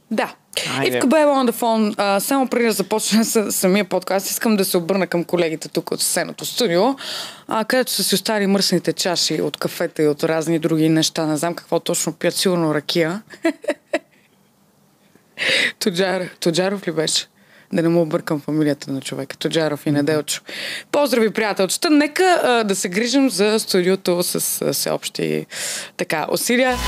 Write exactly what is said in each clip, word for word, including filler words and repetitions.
Да. Айде. Ивка Беба on the phone. А, само преди да започна с самия подкаст, искам да се обърна към колегите тук от сценото студио, а, където са си остали мръсните чаши от кафета и от разни други неща. Не знам какво точно пият, сигурно ракия. Тоджар, Тоджаров ли беше? Да не му объркам фамилията на човека. Тоджаров и Неделчо. Поздрави, приятелчета. Нека а, да се грижим за студиото с а, всеобщи така усилия.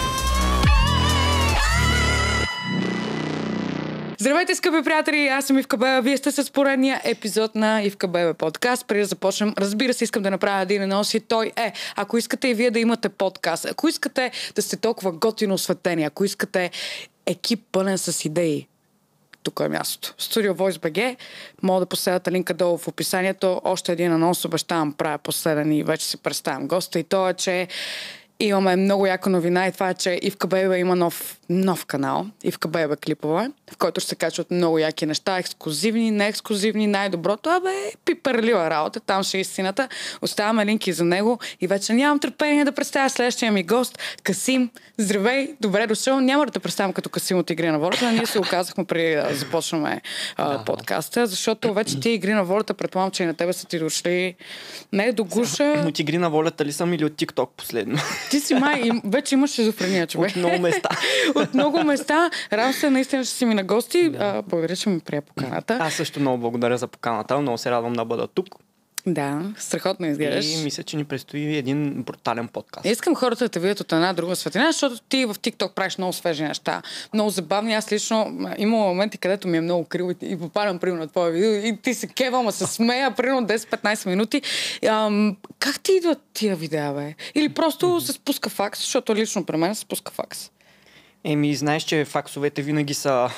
Здравейте, скъпи приятели! Аз съм Ивка Беба. Вие сте с поредния епизод на Ивка Беба подкаст. Преди да започнем, разбира се, искам да направя един анонс и той е, ако искате и вие да имате подкаст, ако искате да сте толкова готино осветени, ако искате екип пълен с идеи, тук е мястото. Studio Voice би джи. Мога да последвате линка долу в описанието. Още един анонс обещавам, правя последен и вече си представям госта. И то е, че имаме много яка новина и това е, че Ивка Беба има нов, нов канал. Ивка Беба клипове, в който ще се качват много яки неща. Ексклузивни, неексклузивни, най-доброто. Абе, пиперлива работа. Там ще е истината. Оставяме линки за него и вече нямам търпение да представя следващия ми гост. Касим, здравей, добре дошъл. Няма да те представям като Касим от Игри на волята. Ние се оказахме преди да започнем а, подкаста, защото вече ти Игри на волята, предполагам, че и на тебе са ти дошли не до гуша. От Игри на волята ли съм или от TikTok последно? Ти си май, им, вече имаш шизофрения, човек. От много места. От много места. Радвам се, наистина ще си ми на гости. А, благодаря, че ми прия поканата. Аз също много благодаря за поканата. Много се радвам да бъда тук. Да, страхотно изглеждаш. И мисля, че ни предстои един брутален подкаст. Искам хората да те видят от една друга светлина, защото ти в TikTok правиш много свежи неща. Много забавни. Аз лично имам моменти, където ми е много криво и попадам примерно на твоя видео и ти се кева, ма се смея примерно десет-петнайсет минути. Ам, как ти идват тия видеа, бе? Или просто mm-hmm. се спуска факс, защото лично при мен се спуска факс. Еми, знаеш, че факсовете винаги са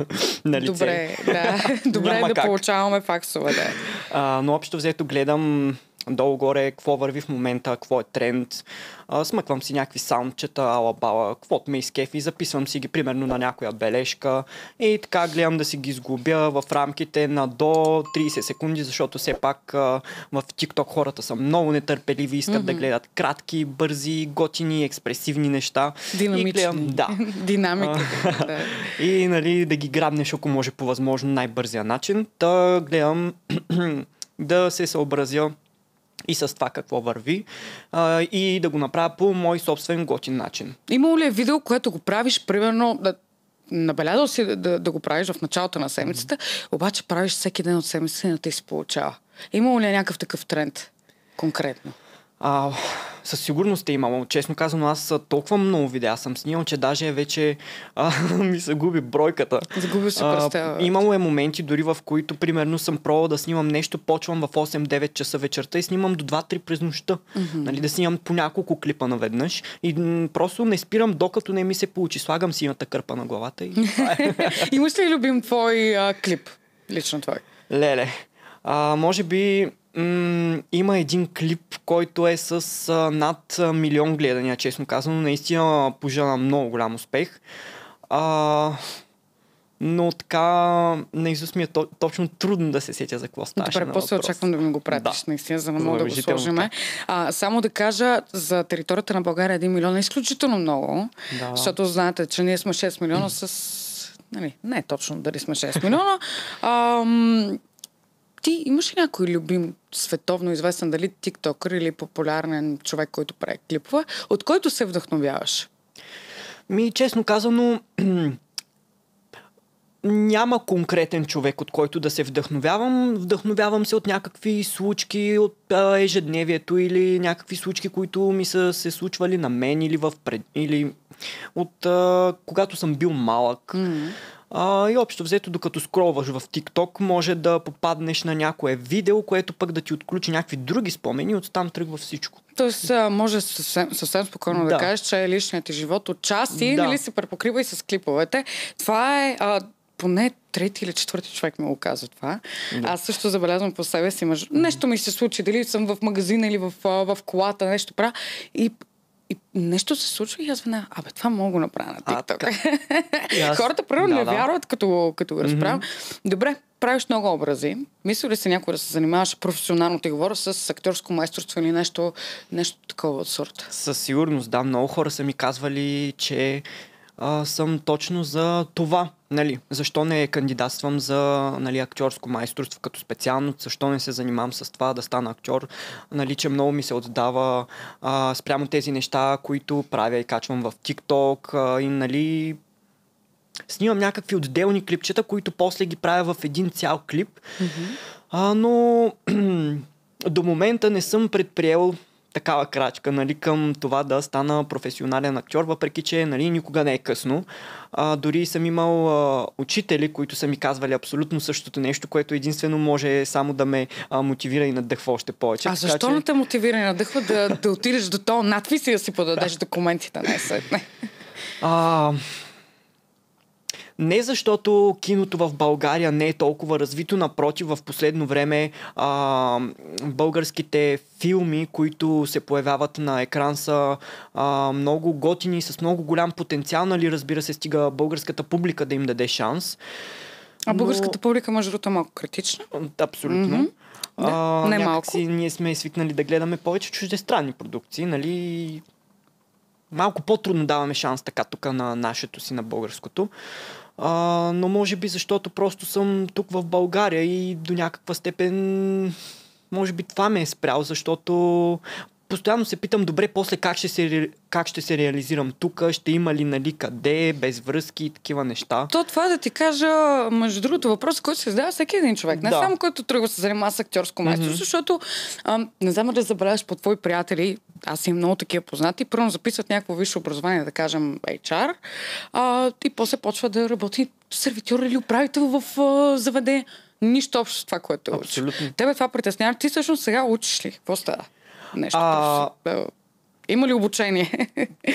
на лице. Добре, да. Добре да как. Получаваме факсове, да. А, но общо взето гледам долу-горе какво върви в момента, какво е тренд. А, смъквам си някакви саундчета, ала-бала, каквото ме изкефи, записвам си ги примерно на някоя бележка и така гледам да си ги сглобя в рамките на до трийсет секунди, защото все пак а, в TikTok хората са много нетърпеливи, искат mm-hmm. да гледат кратки, бързи, готини, експресивни неща. Динамични. И гледам, да. Динамика. Да. И нали, да ги грабнеш, ако може по възможно най-бързия начин. Та гледам да се съобразя и с това какво върви а, и да го направя по мой собствен готин начин. Има ли е видео, което го правиш, примерно, да, набелязал си да, да, да го правиш в началото на седмицата, mm-hmm. обаче правиш всеки ден от седмицата и не ти се получава. Има ли е някакъв такъв тренд конкретно? А, със сигурност е имало. Честно казано, аз толкова много видеа съм снимал, че даже вече а, ми се губи бройката. Загуби се представа. Имало е моменти, дори в които, примерно, съм пробвал да снимам нещо, почвам в осем-девет часа вечерта и снимам до два-три през нощта. Mm-hmm. Нали, да снимам по няколко клипа наведнъж и м- просто не спирам, докато не ми се получи. Слагам синята кърпа на главата и... Имаш ли любим твой а, клип? Лично твой? Леле. А, може би... М- има един клип, който е с а, над а, милион гледания, честно казано. Наистина пожена много голям успех. А, но така наизуст ми е то, точно трудно да се сетя за какво ставаше. Добре, после очаквам да ми го пратиш, да. Наистина, за да мога да го сложим. А, само да кажа, за територията на България един милион е изключително много, да. Защото знаете, че ние сме шест милиона с... Нали, не е точно дали сме шест милиона. Ам... Ти имаш ли някой любим световно известен, дали тиктокър или популярен човек, който прави клипове, от който се вдъхновяваш? Ми, честно казано, няма конкретен човек, от който да се вдъхновявам. Вдъхновявам се от някакви случки от а, ежедневието или някакви случки, които ми са се случвали на мен или, в пред... или от а, когато съм бил малък. Mm-hmm. Uh, и общо взето, докато скролваш в TikTok, може да попаднеш на някое видео, което пък да ти отключи някакви други спомени и оттам тръгва всичко. Тоест, може съвсем, съвсем спокойно да. да кажеш, че личният ти живот отчасти да. Нали, се препокрива и с клиповете. Това е а, поне трети или четвърти човек ми го казва това. Да. Аз също забелязвам по себе си. Мъж... Нещо ми се случи, дали съм в магазина или в, в колата, нещо правя и И нещо се случва и аз вина, абе, това мога го направя на TikTok. Аз... Хората първо да, не да. вярват, като, като го разправям. Mm-hmm. Добре, правиш много образи. Мисля ли се някой да се занимаваш професионално, ти говоря, с актьорско майсторство или нещо, нещо такова от сорта? Със сигурност, да. Много хора са ми казвали, че а, съм точно за това. Нали, защо не кандидатствам за, нали, актьорско майсторство като специалност, защо не се занимавам с това да стана актьор, нали, че много ми се отдава а, спрямо тези неща, които правя и качвам в TikTok а, и, нали, снимам някакви отделни клипчета, които после ги правя в един цял клип, mm-hmm. а, но до момента не съм предприел такава крачка, нали, към това да стана професионален актьор, въпреки че, нали, никога не е късно. А, дори съм имал а, учители, които са ми казвали абсолютно същото нещо, което единствено може само да ме а, мотивира и надъхва още повече. А защо че... не те мотивира и надъхва да, да отидеш до този надпис и да си подадеш документите най-сетне? А... Не защото киното в България не е толкова развито, напротив, в последно време а, българските филми, които се появяват на екран, са а, много готини, с много голям потенциал, нали, разбира се, стига българската публика да им даде шанс. А но... българската публика, между другото, е малко критична? Абсолютно. Mm-hmm. Да, а, не някакси малко. Ние сме свикнали да гледаме повече чуждестранни продукции, нали. Малко по-трудно даваме шанс така тук на нашето си, на българското. А, но може би защото просто съм тук в България и до някаква степен може би това ме е спрял, защото постоянно се питам, добре, после как ще се, как ще се реализирам тук, ще има ли, нали, къде, без връзки и такива неща. То това да ти кажа, между другото, въпрос, който се задава всеки един човек. Не да. само който тръгва се занимава с актьорско майсторство, mm-hmm. защото ам, не знам да забравяш по твои приятели, аз имам много такива познати, първо записват някакво висше образование, да кажем Ейч Ар, а, и после почва да работи сервитьор или управител в а, заведение. Нищо общо с това, което е учиш. Абсолютно. Тебе това притеснява. Ти всъщност сега учиш ли? Какво става? Нещо. А... Има ли обучение?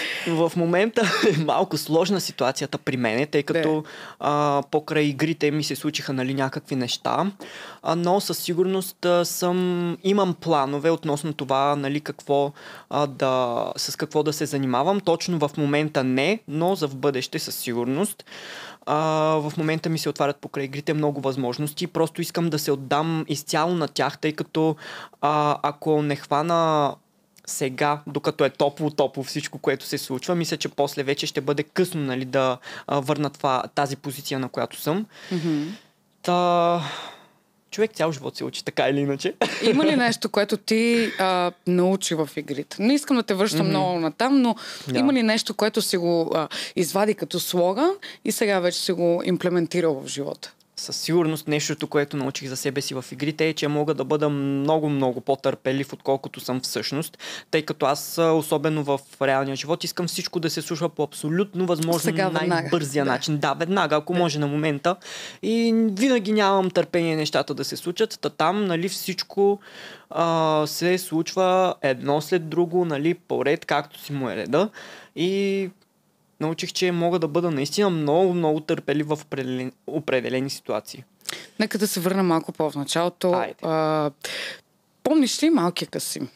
В момента е малко сложна ситуацията при мене, тъй като а, покрай игрите ми се случиха, нали, някакви неща, а, но със сигурност а, съм, имам планове относно това, нали, какво, а, да, с какво да се занимавам. Точно в момента не, но за в бъдеще със сигурност. Uh, в момента ми се отварят покрай игрите много възможности. Просто искам да се отдам изцяло на тях, тъй като uh, ако не хвана сега, докато е топло-топло всичко, което се случва, мисля, че после вече ще бъде късно, нали, да uh, върна това, тази позиция, на която съм. Mm-hmm. Та... Човек цял живот се учи, така или иначе. Има ли нещо, което ти а, научи в игрите? Не искам да те връщам mm-hmm. много натам, но yeah. има ли нещо, което си го а, извади като слоган и сега вече си го имплементирал в живота? Със сигурност нещото, което научих за себе си в игрите, е, че мога да бъда много-много по-търпелив, отколкото съм всъщност, тъй като аз, особено в реалния живот, искам всичко да се случва по абсолютно възможно сега, най-бързия да. начин. Да, веднага, ако да. може на момента. И винаги нямам търпение нещата да се случат. Та там, нали, всичко а, се случва едно след друго, нали, поред, както си му е реда. И научих, че мога да бъда наистина много, много търпелив в определени, определени ситуации. Нека да се върна малко по-в началото. А, помниш ли малкия Касим?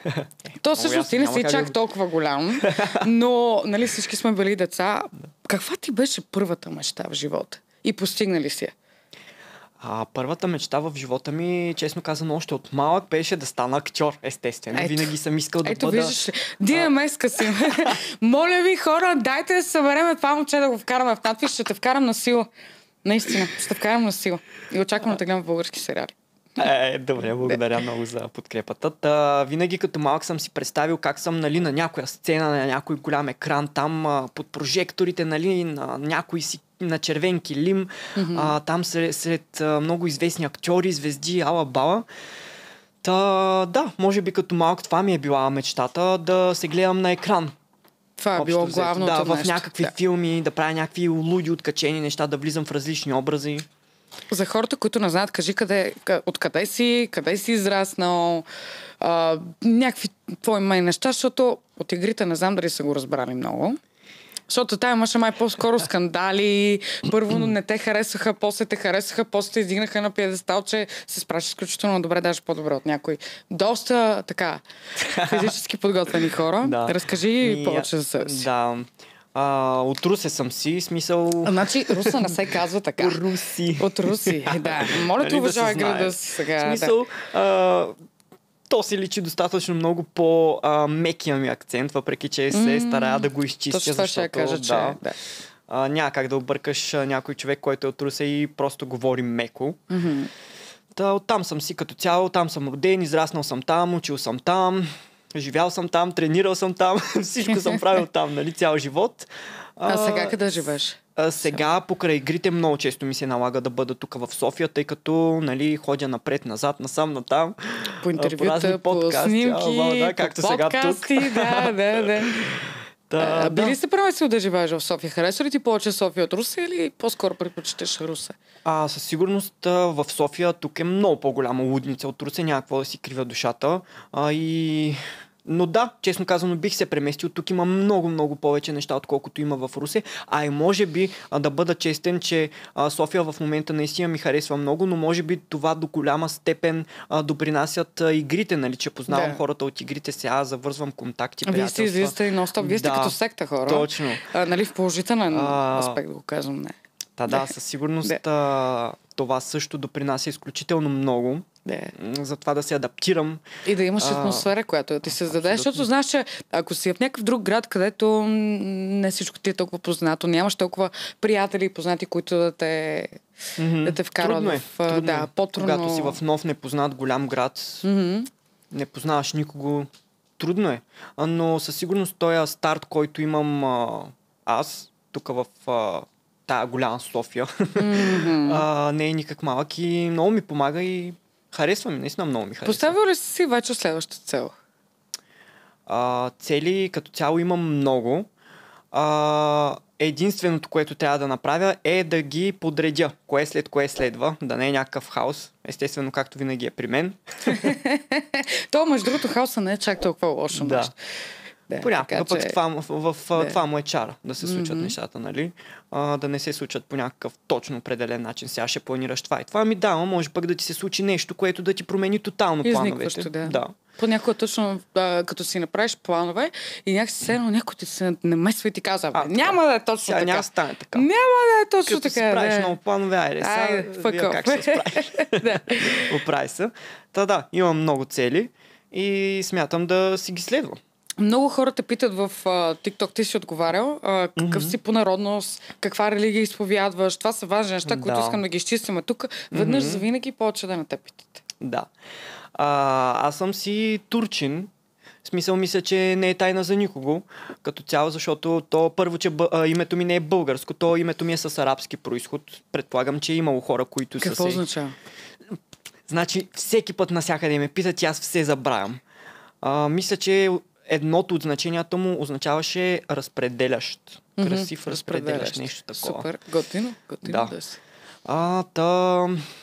То всъщност ти не си чак да... толкова голям, но, нали, всички сме били деца. Каква ти беше първата мечта в живота? И постигна ли си я? А, първата мечта в живота ми, честно казано, още от малък беше да стана актьор, естествено. Ето, винаги съм искал да ето, бъда... Ето, виждаш ли, ди ем ес Касим. Моля ви, хора, дайте да се съберем това момче да го вкараме в надпис, ще те вкарам на сила. Наистина, ще те вкарам на сила. И очаквам да те гледам в български сериали. Е, добре, благодаря много за подкрепата. Та, винаги като малък съм си представил как съм, нали, на някоя сцена, на някой голям екран, там а, под прожекторите, нали, на някой си на червен килим, mm-hmm. а, там сред, сред а, много известни актьори, звезди, ала-бала. Та, да, може би като малък това ми е била мечтата, да се гледам на екран. Това е било главното нещо. Да, в нещо. някакви да. филми, да правя някакви луди откачени неща, да влизам в различни образи. За хората, които не знаят, кажи къде, откъде си, къде си израснал, а, някакви твои май неща, защото от игрите не знам дали са го разбрали много. Защото тая имаше май по-скоро скандали. Първо не те харесаха, после те харесаха, после те издигнаха на пиедестал, че се справиш изключително добре, даже по-добре от някой. Доста така физически подготвени хора. Да. Разкажи и, повече за себе си. Да. А, от Русе съм си, смисъл... Значи Руса не се казва така. Руси. От Руси, да. Моля те, уважавай града си сега. Смисъл, да. а, то се личи достатъчно много по а, мекия ми акцент, въпреки че се старая да го изчистя, Точно това ще я защото кажа, че да, да. а, няма как да объркаш а, някой човек, който е от Русе и просто говори меко. Мгм. Та, оттам съм си като цяло, там съм роден, израснал съм там, учил съм там, живял съм там, тренирал съм там, всичко съм правил там, нали, цял живот. А сега къде живееш? А, сега покрай игрите много често ми се налага да бъда тук в София, тъй като, нали, ходя напред, назад, насам, натам. По а, интервюта, разни по подкасти, снимки, а, да, по както сега тук. подкасти, да, да, да. Та, А, би ли да. се преместил да живееш в София? Харесва ли ти повече София от Русе или по-скоро предпочиташ Русе? А, със сигурност а, в София тук е много по-голяма лудница от Русе, няма какво да си кривя душата. А, и... Но да, честно казано, бих се преместил. Тук има много, много повече неща, отколкото има в Русе. А и може би а, да бъда честен, че а, София в момента наистина ми харесва много, но може би това до голяма степен а, допринасят а, игрите, нали, че познавам Да. хората от игрите, сега завързвам контакти, Вие приятелства. сте излизате и нон-стоп. Вие сте Да, като секта хора. Точно. А, нали, в положителен А, аспект го казвам, не. Та да, със сигурност Да. а, това също допринася изключително много Да. м, за това да се адаптирам. И да имаш А, атмосфера, която да ти създаде, абсолютно. защото знаеш, че ако си в някакъв друг град, където м, не всичко ти е толкова познато, нямаш толкова приятели и познати, които да те, Мгм. да те вкарват Трудно е, в... а, трудно да, е. по-трудно. Когато си в нов, непознат, голям град, Мгм. не познаваш никого, трудно е. А, но със сигурност този старт, който имам а, аз, тук в а, тая голяма София, Мгм. а, не е никак малък и много ми помага и харесва ми, наистина много ми харесва. Поставил ли си вече следващата цел? А, цели като цяло имам много. А, единственото, което трябва да направя е да ги подредя. Кое след кое следва, да не е някакъв хаос. Естествено, както винаги е при мен. То, между другото, хаоса не е чак толкова лошо Да. нещо. Да, Понякога така пък че- това, в, в, в Да. това му е чара, да се случват Мгм. нещата, нали? А, да не се случват по някакъв точно определен начин. Сега ще планираш това и това. Ми да, може пък да ти се случи нещо, което да ти промени тотално Изникващо, плановете. да. Да. Понякога точно, а, като си направиш планове и някакси се едно някой ти се намесва и ти казва, А, "Бе, така. няма да е точно Сега така. няма да стане така. Няма да е точно Като си така. правиш да. много планове, айде, сега Айде, fuck вие off. как ще се справиш. Да. Оправи се. Та да, имам много цели и смятам да си ги следвам. Много хора те питат в а, TikTok, ти си отговарял, а, какъв си по народност, каква религия изповядваш. Това са важни неща, които Да. искам да ги изчистим тук. Веднъж за винаги повече да не те питат. Да. А, аз съм си турчин. В смисъл, мисля, че не е тайна за никого като цяло, защото то първо, че бъ, а, името ми не е българско, то името ми е с арабски происход. Предполагам, че е имало хора, които Какво са се... означава? Значи, всеки път насякъде ме питат и аз все забравям. А, мисля, че едното от значенията му означаваше разпределящ. Красив Мгм, разпределящ, нещо такова. Супер, готино, готино Да. да, да си. А, та...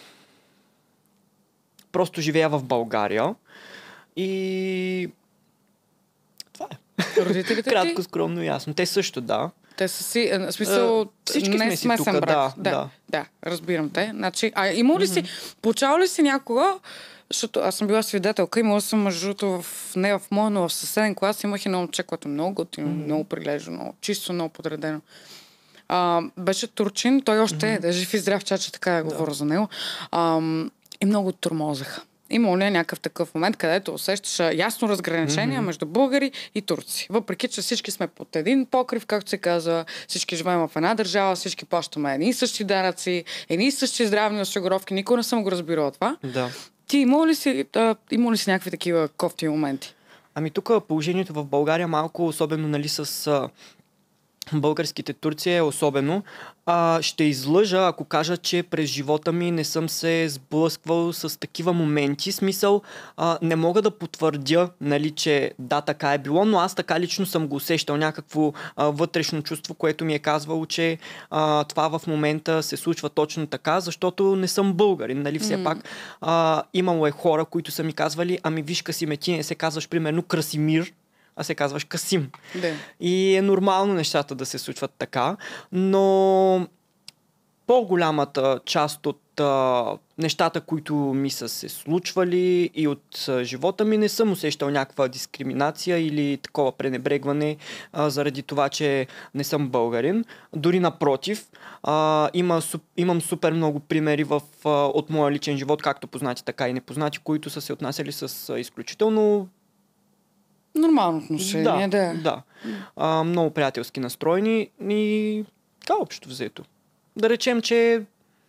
Просто живея в България и... Това е. Родителите Кратко, ти, скромно и ясно. Те също, да. те са си, е, в смисъл, Е, всички не сме си смесен тука, брак. да, да, да. да, разбирам те. Значи, а има ли си, получава ли си някога, защото аз съм била свидетелка, имала съм между другото в, не в моя, но в съседен клас имах едно момче, което е много готино, много прилежно, много чисто, много подредено. А, беше турчин, той още е, да е жив и здрав, чача така да говоря за него. А, и много тормозеха. Имало ли е някакъв такъв момент, където усещаш а, ясно разграничение между българи и турци. Въпреки, че всички сме под един покрив, както се казва, всички живеем в една държава, всички плащаме едни и същи данъци, едни и същи здравни осигуровки. Никога не съм го разбирала това. Да. Ти има ли си, а, има ли си някакви такива кофти моменти? Ами тук положението в България малко, особено нали, с а, българските турци е особено. А, ще излъжа, ако кажа, че през живота ми не съм се сблъсквал с такива моменти. Смисъл, а, не мога да потвърдя, нали, че да, така е било, но аз така лично съм го усещал някакво а, вътрешно чувство, което ми е казвало, че а, това в момента се случва точно така, защото не съм българин. Нали, все mm. пак а, имало е хора, които са ми казвали, ами виж, Касиме, ти не се казваш примерно Красимир, а се казваш Касим. Да. И е нормално нещата да се случват така, но по-голямата част от от а, нещата, които ми са се случвали и от а, живота ми, не съм усещал някаква дискриминация или такова пренебрегване а, заради това, че не съм българин. Дори напротив, а, има, суп, имам супер много примери в, а, от моя личен живот, както познати, така и непознати, които са се отнасяли с а, изключително Нормално отношение, да. да. да. А, много приятелски настроени и така общо взето. Да речем, че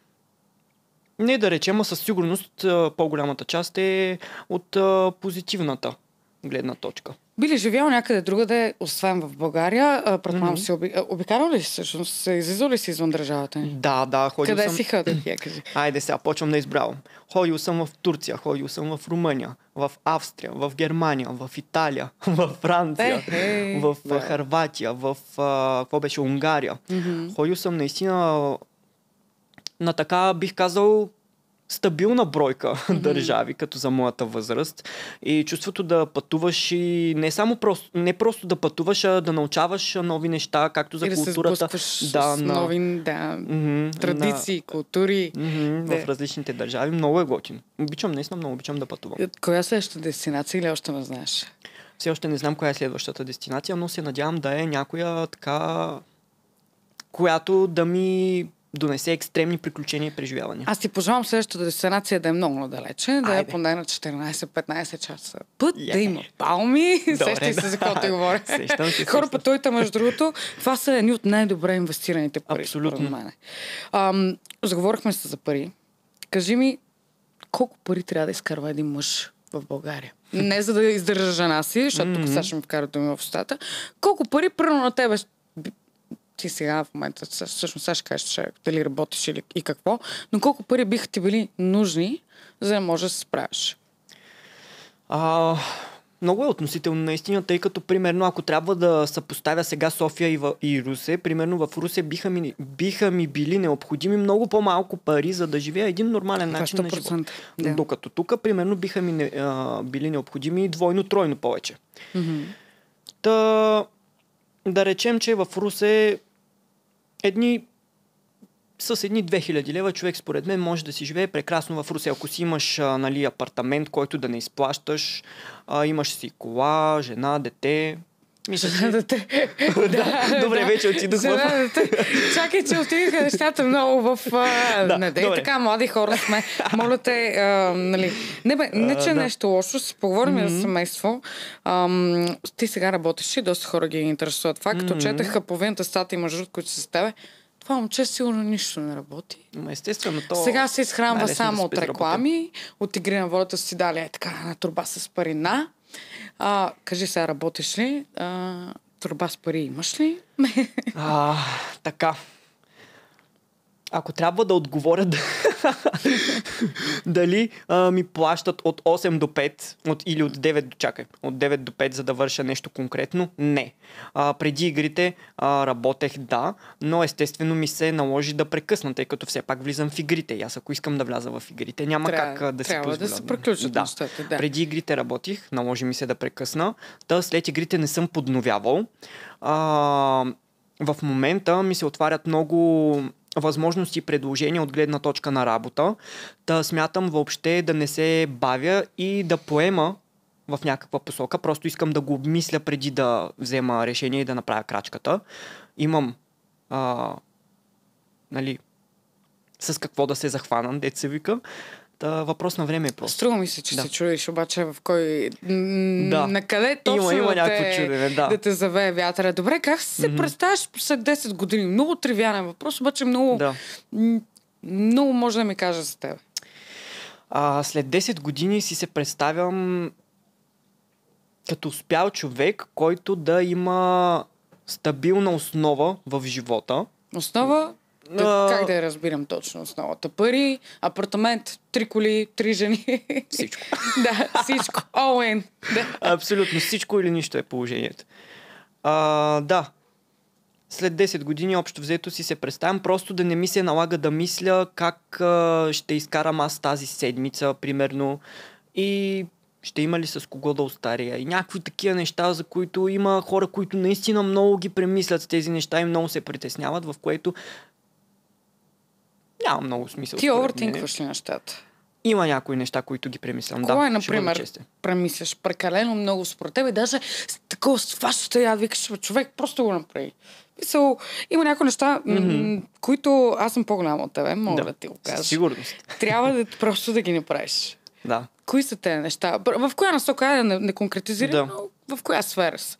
не да речем, а със сигурност а, по-голямата част е от а, позитивната гледна точка. Би ли живял някъде другаде, освен в България? А, Предполагам, Мгм. си оби... а, обикарал ли си всъщност? Излизал ли си извън държавата ни? Да, да, ходил Къде съм... си ходил, я кажи? Айде сега, почвам да избравам. Ходил съм в Турция, ходил съм в Румъния, в Австрия, в Германия, в Италия, в Франция, Ехей, в да. а, Хърватия, в а, какво беше, Унгария. Мгм. Ходил съм наистина на така, бих казал, стабилна бройка mm-hmm. държави, като за моята възраст. И чувството да пътуваш и не само просто, не просто да пътуваш, а да научаваш нови неща, както за И да се културата. сблъскваш Да, с на- нови да, Мгм, традиции, култури. на- мгм, Да. в различните държави. Много е готин. Обичам, наистина много обичам да пътувам. Коя е следващата дестинация или още не знаеш? Все още не знам коя е следващата дестинация, но се надявам да е някоя така, която да ми донесе екстремни приключения и преживявания. Аз ти пожелавам следващата дестинация да е много надалече, да е Айде. поне на четиринайсет-петнайсет часа път, Yeah. да има палми. Добре, Сещай се да. за какво ти говоря. Сещам се, Хора, сещам. пътувайте, между другото. Това са едни от най-добре инвестираните пари. Абсолютно. според мен. Ам, заговорихме се за пари. Кажи ми, колко пари трябва да изкарва един мъж в България? Не за да издържа жена си, защото тук сега ще ми вкара думи в устата. Колко пари, примерно на тебе, би- ти сега в момента, съ- всъщност сега ще кажеш, че дали работиш или и какво, но колко пари биха ти били нужни, за да можеш да се справиш? А, много е относително наистина, тъй като примерно ако трябва да съпоставя сега София и, в, и Русе, примерно в Русе биха ми, биха ми били необходими много по-малко пари, за да живея един нормален Това начин на живот. сто процента. Да. Докато тук, примерно, биха ми не, а, били необходими двойно-тройно повече. Мгм. Та, да речем, че в Русе едни с едни две хиляди лева човек според мен може да си живее прекрасно в Русе. Ако си имаш а, нали, апартамент, който да не изплащаш, а, имаш си кола, жена, дете. Мисля, че... Да, те- Да, добре, вече отидох в... Сега, да те- Чакай, че отидоха нещата много в... а, Да, не, дей добре. така, млади хора сме. Моля те, а, нали... Не, бе, не, че А, е да. нещо лошо, си поговорим mm-hmm. за семейство. Ам, ти сега работиш и доста хора ги интересуват. Това, като Мгм. четеха половината статии, мъжът, които са с тебе, това момче сигурно нищо не работи. Ма естествено, то... Сега се изхранва най-лесно само да се от безработен. реклами, от игри на волята си дали е така на турба с парина. А, кажи сега, работиш ли? А, турба с пари имаш ли? А, така. Ако трябва да отговоря да... дали а, ми плащат от осем до пет от, или от девет до чакай, от девет до пет, за да върша нещо конкретно, не. А, преди игрите а, работех, да, но естествено ми се наложи да прекъсна, тъй като все пак влизам в игрите. И аз ако искам да вляза в игрите, няма Трябва- как а, да си трябва позволя. да се приключат да. нещата, да. Преди игрите работих, наложи ми се да прекъсна. Та след игрите не съм подновявал. А, в момента ми се отварят много възможности и предложения от гледна точка на работа. Та смятам въобще да не се бавя и да поема в някаква посока. Просто искам да го обмисля преди да взема решение и да направя крачката. Имам а, нали, с какво да се захванам, дет се вика. Та, въпрос на време е просто. Струва ми се, че Да. се чудиш обаче в кой... м, Да. На къде точно Има, има да, някакво те, чудене, да. да те завее вятъра. Добре, как си се Мгм. представяш след десет години? Много тривиален въпрос, обаче много, Да. м, много може да ми кажа за теб. А, след десет години си се представям като успял човек, който да има стабилна основа в живота. Основа, да, А, как да я разбирам точно основата? Пари, апартамент, три коли, три жени. Всичко. Да, всичко. All in. Да. Абсолютно всичко или нищо е положението. А, да. След десет години общо взето си се представям, просто да не ми се налага да мисля как а, ще изкарам аз тази седмица, примерно, и ще има ли с кого да остария. И някакви такива неща, за които има хора, които наистина много ги премислят с тези неща и много се притесняват, в което няма много смисъл. Ти според мен. овъртинкваш ли нещата? Има някои неща, които ги премислям. Кое, да, ще бъда например, честен. премисляш прекалено много според тебе? Даже с такова сващаща яд, викаш, бе, човек, просто го направи. Мисъл, има някои неща, Mm-hmm. м- които аз съм по-голяма от тебе, мога да, Да, ти го със кажа. сигурност. Трябва да просто да ги направиш. Да. Кои са те неща? В коя насока, да не, не конкретизирам, Да. но в коя сфера са?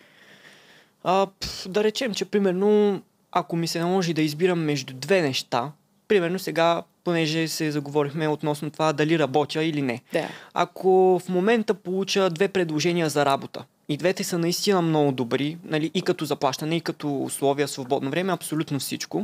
А, пф, да речем, че примерно, ако ми се наложи да избирам между две неща, примерно сега, понеже се заговорихме относно това дали работя или не. Да. Ако в момента получа две предложения за работа и двете са наистина много добри, нали, и като заплащане, и като условия, свободно време, абсолютно всичко,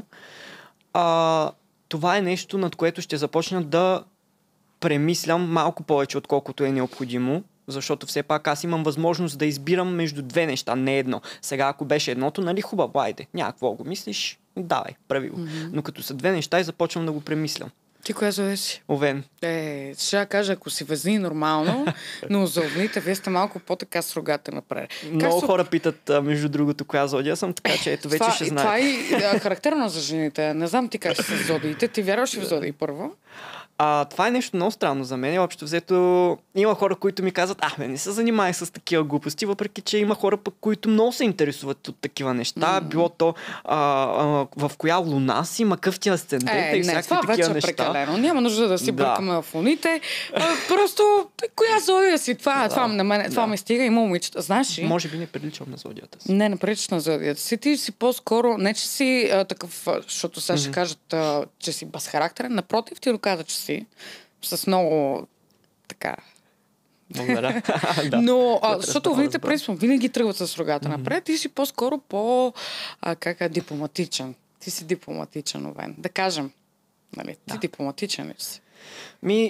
а, това е нещо, над което ще започна да премислям малко повече, отколкото е необходимо, защото все пак аз имам възможност да избирам между две неща, не едно. Сега, ако беше едното, нали, хубаво, айде, някакво го мислиш, давай, прави го. Mm-hmm. Но като са две неща и започвам да го премислям. Ти коя зове си? Овен. Е, ще кажа, ако си везни нормално, но за овните вие сте малко по-така с рогата напред. Много хора питат, а, между другото, коя зодия съм, така че ето вече това, ще и знаят. Това е а, характерно за жените. Не знам ти как са зодиите. Ти вярваш ли в зодии първо? А, това е нещо много странно за мен. Общо взето има хора, които ми казват, а, бе, не се занимай с такива глупости, въпреки че има хора, пък, които много се интересуват от такива неща. Mm. Било то а, а, в коя луна си, макъв ти асцендент Е, и не, всякакви това вече такива е неща. прекалено. Няма нужда да си Да. бъркаме в луните. А, просто, коя зодия си? Това, Да. това, на мен, това Да. ме стига. Има момичета. Знаеш ли? Може би не приличам на зодията си. Не, не приличаш на зодията си. Ти си по-скоро, не че си а, такъв, а, защото сега ще Мгм. кажат, а, че си безхарактерен. Напротив, ти доказа, че си. С много така. Благодаря. Да. Но, а, Вътре защото да овните разбера. принципно винаги тръгват с рогата Мгм. напред. Ти си по-скоро по, а, как е, дипломатичен. Ти си дипломатичен овен. Да кажем. Нали, ти Да. дипломатичен ли си? Ми,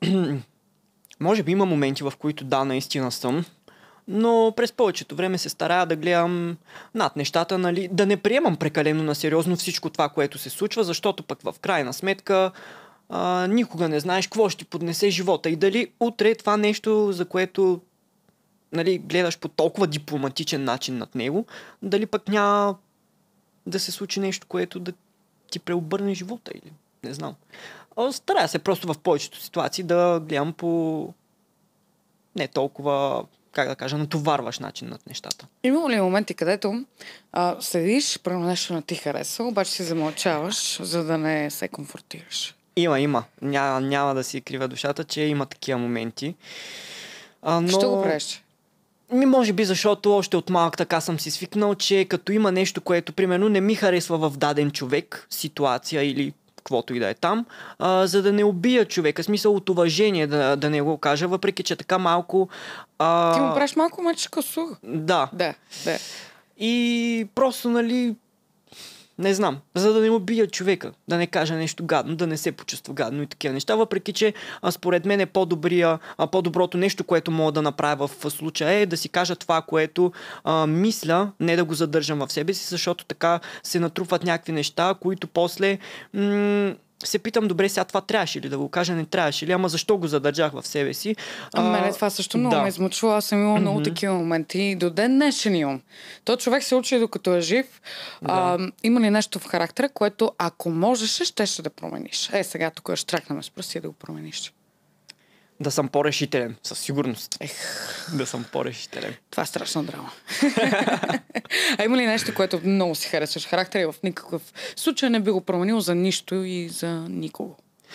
може би има моменти, в които да, наистина съм, но през повечето време се старая да гледам над нещата, нали, да не приемам прекалено на сериозно всичко това, което се случва, защото пък в крайна сметка а, никога не знаеш какво ще ти поднесе живота и дали утре това нещо, за което, нали, гледаш по толкова дипломатичен начин над него, дали пък няма да се случи нещо, което да ти преобърне живота или не знам. А, Старая се просто в повечето ситуации да гледам по не толкова, как да кажа, натоварваш начин над нещата. Има ли моменти, където а, седиш, примерно нещо не ти харесва, обаче си замълчаваш, за да не се комфортираш? Има, има. Няма, няма да си крива душата, че има такива моменти. А, но... Що го правиш? Ми, може би, защото още от малък така съм си свикнал, че като има нещо, което примерно не ми харесва в даден човек, ситуация или каквото и да е там, а, за да не убия човека, смисъл от уважение да, да не го кажа, въпреки че така малко... А... Ти му правиш малко мъчка услуга. Да. Да, да. И просто, нали, не знам, за да не убия човека, да не кажа нещо гадно, да не се почувства гадно и такива неща, въпреки че а, според мен е по-добрия, а, по-доброто нещо, което мога да направя в, в случая е да си кажа това, което а, мисля, не да го задържам в себе си, защото така се натрупват някакви неща, които после м- се питам, добре, сега това трябваше ли да го кажа, не трябваше ли, ама защо го задържах в себе си? А, мене това също много да. ме измъчва. Аз съм имала много Мгм. такива моменти. До ден днешен имам. То човек се учи докато е жив. А, има ли нещо в характера, което ако можеше, ще ще да промениш? Е, сега тук ще тракнем с пръсти да го промениш. Да съм по-решителен, със сигурност. Ех, Да съм по-решителен. това е страшна драма. А има ли нещо, което много си харесваш характера и в никакъв случай не би го променил за нищо и за никого?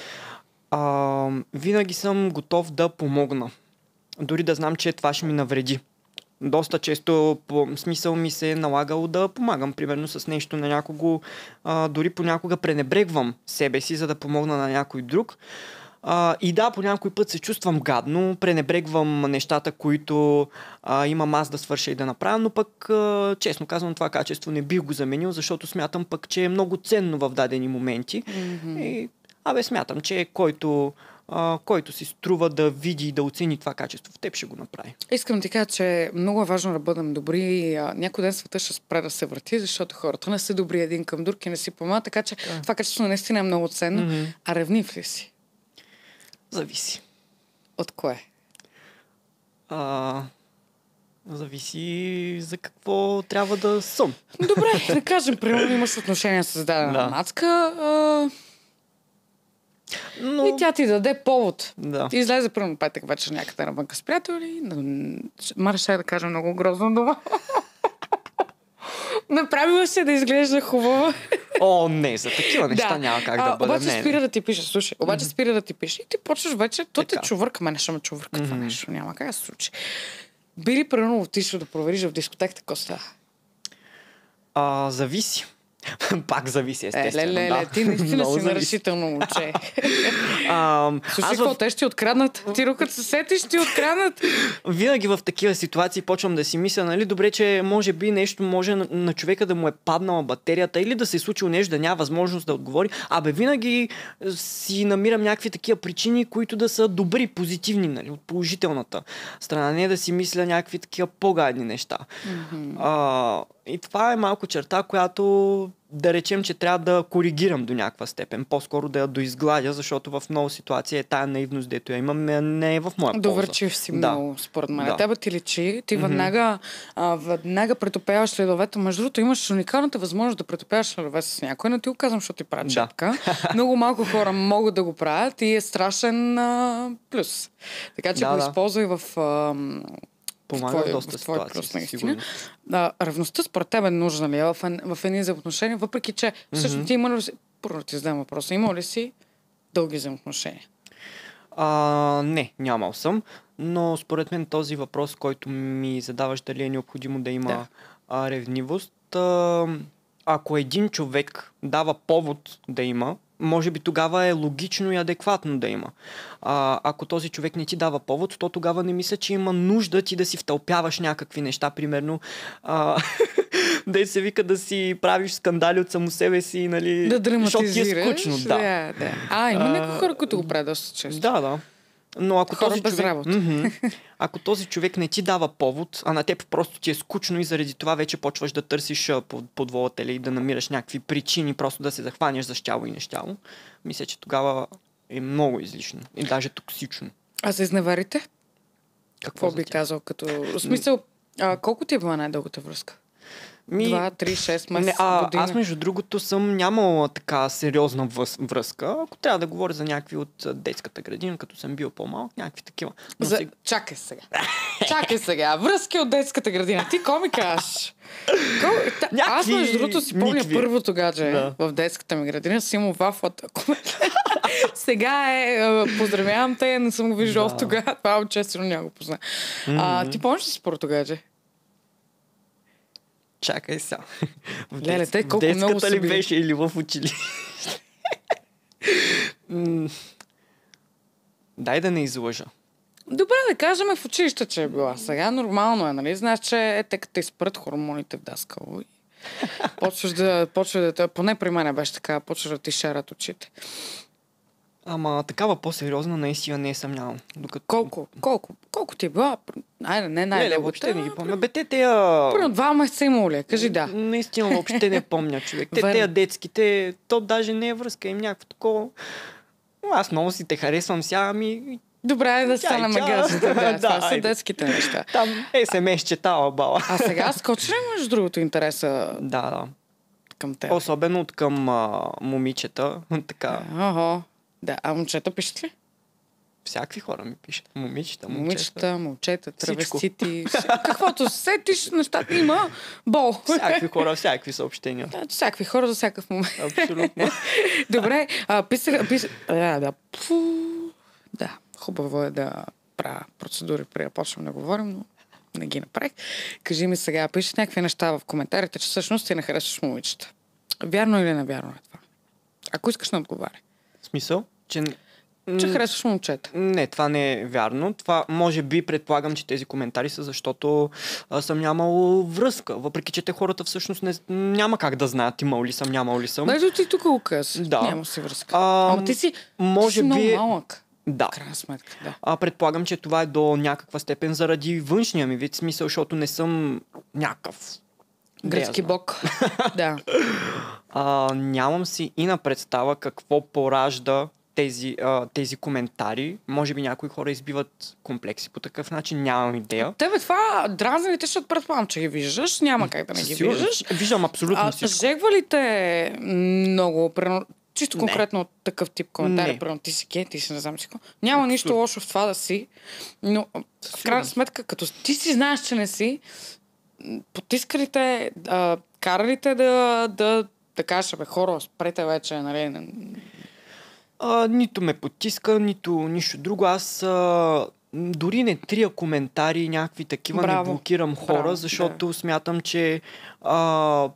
А, винаги съм готов да помогна. Дори да знам, че това ще ми навреди. Доста често по смисъл ми се е налагало да помагам, примерно с нещо на някого. А, дори понякога пренебрегвам себе си, за да помогна на някой друг. А, и да, по някой път се чувствам гадно, пренебрегвам нещата, които а, имам аз да свърша и да направя, но пък, а, честно казвам, това качество не бих го заменил, защото смятам пък, че е много ценно в дадени моменти. Mm-hmm. И, абе, смятам, че който, а, който си струва да види и да оцени това качество в теб, ще го направи. Искам да ти кажа, че много е важно да бъдем добри и а, някой ден света ще спре да се върти, защото хората не са добри един към друг и не си помагат, така че Да. това качество наистина е много ценно. Мгм. А ревнив ли си? Зависи. От кое? А, зависи за какво трябва да съм. Добре, да кажем, примерно имаш отношения с дадена Да. мацка. А, Но... И тя ти даде повод. Да. Ти излезе първо петък вечер някъде навънка с приятели. Мара ще да кажа много грозно дума. Направила се да изглежда хубаво. О, не, за такива неща да. няма как а, да бъде. Обаче не, спира не. да ти пише. Слушай, обаче mm-hmm. спира да ти пише. И ти почваш вече, то те чувърка. Мене ще ме чувърка mm-hmm. това нещо. Няма как да се случи. Би ли прено отишъл да провериш в дискотеката какво става? А, зависи. Пак зависи, естествено. Е, ле, ле, да. ле, ти наистина си нарешително момче. Слушай, какво, те ще ти откраднат? Ти рукът се сетиш, ще ти откраднат. Винаги в такива ситуации почвам да си мисля, нали, добре, че може би нещо може на, на човека да му е паднала батерията или да се е случило нещо, да няма възможност да отговори. Абе, винаги си намирам някакви такива причини, които да са добри, позитивни, нали, от положителната страна. Не да си мисля някакви такива по-гадни неща. Mm-hmm. А, и това е малко черта, която да речем, че трябва да коригирам до някаква степен. По-скоро да я доизгладя, защото в много ситуации е тая наивност, дето я имам, не е в моя полза. Довърчив си да. много, според мен. Да. Тебе ти личи, ти mm-hmm. веднага, а, веднага претопяваш следовете. Между другото, имаш уникалната възможност да претопяваш следове с някой, но ти го казвам, защото ти правят четка. Да. Много малко хора могат да го правят и е страшен а, плюс. Така че да, го да. използвай в... А, помага в доста в твой ситуации, плюс, сигурно. Да, ревността според теб е нужна ли е в, в едни взаимоотношения, въпреки че всъщност mm-hmm. ти има ли си... Първо ти задам въпроса. Има ли си дълги взаимоотношения? А, не, нямал съм, но според мен този въпрос, който ми задаваш, дали е необходимо да има да. а, ревнивост, а, ако един човек дава повод да има, може би тогава е логично и адекватно да има. А, ако този човек не ти дава повод, то тогава не мисля, че има нужда ти да си втълпяваш някакви неща, примерно а, да се вика да си правиш скандали от само себе си, нали, да драматизираш. Защото ти е скучно. Да. Да, да. А, има някои хора, които го правят доста често. Да, да. Но ако хора този без човек, работа. mm-hmm, ако този човек не ти дава повод, а на теб просто ти е скучно и заради това вече почваш да търсиш под, подволата или да намираш някакви причини просто да се захванеш за щяло и нещяло, мисля, че тогава е много излишно и даже токсично. А се изневерите? Какво, Какво би казал като... В смисъл, а, колко ти е била най-дългата връзка? Ми... Два, три, шест месеца, не, а, година? Аз между другото съм нямала така сериозна въз, връзка. Ако трябва да говоря за някакви от детската градина, като съм бил по-малък, някакви такива. Но за... сега... Чакай сега. Чакай сега. Връзки от детската градина. Ти ко ми кажеш? Ко... Та... Някакви... Аз между другото си помня никви. първото гадже да. в детската ми градина. Си имал вафлата. Сега е... Поздравявам те, не съм го виждал да. Тогава. Това често няма го позна. Mm-hmm. А, ти помниш ли си първото гадже? Чакай сега. Леле, те колко много детската ли били... беше или в училище? Дай да не излъжа. Добре, да кажем в училище, че е била. Сега нормално е, нали? Знаеш, че е те като изпрат хормоните в даскало. Почваш да, почваш да... Поне при мен беше така, почваш да ти шарат очите. Ама такава по-сериозна наистина не съм нямал. Докато... Колко? Колко? Колко ти е била? Айде, не най-дългата. Не, не, въобще не ги помня. Бе, те тея... Примерно два месеца имало ли? Кажи да. Наистина въобще не помня, човек. Те тея детските, то даже не е връзка им някакво такова. Аз много си те харесвам сега, ами... Добре, да стана магазите. Да, това са детските неща. Там ес ем ес четава бала. А сега скочи ли между другото интереса? Да, да. Към теб. Особено от към а, момичета. Така. Ого. Да, а момчета пишат ли? Всякакви хора ми пишат. Момичета, момчета. Момичета, момчета, травестити. Каквото сетиш, нещата има бол. Всякакви хора, всякакви съобщения. Да, всякакви хора за всякакъв момент. Абсолютно. Добре, а, писах... Пис... Да, да. Пу... да, хубаво е да правя процедури, преди да почвам да говорим, но не ги направих. Кажи ми сега, пишеш някакви неща в коментарите, че всъщност ти не харесваш момичета. Вярно или невярно е това? Ако искаш да отговаря. В смисъл? Че... Че харесваш момчета. Не, това не е вярно. Това може би предполагам, че тези коментари са защото а, съм нямал връзка. Въпреки, че те хората всъщност не, няма как да знаят имал ли съм, нямал ли съм. Ето ти тук го къс. Да. Няма си връзка. А, Ама ти си, може ти си би... много малък. Да. Крайна сметка, да. А, предполагам, че това е до някаква степен заради външния ми вид, смисъл, защото не съм някакъв гръцки бог. Да. А, нямам си и на представа какво поражда тези, а, тези коментари. Може би някои хора избиват комплекси по такъв начин, нямам идея. Тебе това дразни ли те, защото предполагам, че ги виждаш, няма как да не ги Сигурно, виждаш. Виждам абсолютно а, всичко. Жегва ли те много? чисто конкретно от такъв тип коментари, примерно ти си гей, ти си не знам си какво. Няма Абсолютно. Нищо лошо в това да си, но в крайна сметка, като ти си знаеш, че не си, потискалите, а, каралите да, да, да кажеш, бе, хора, спрете вече, нали? А, нито ме потиска, нито нищо друго. Аз а, дори не трия коментари, някакви такива, Браво. Не блокирам хора, Браво, защото да. Смятам, че а,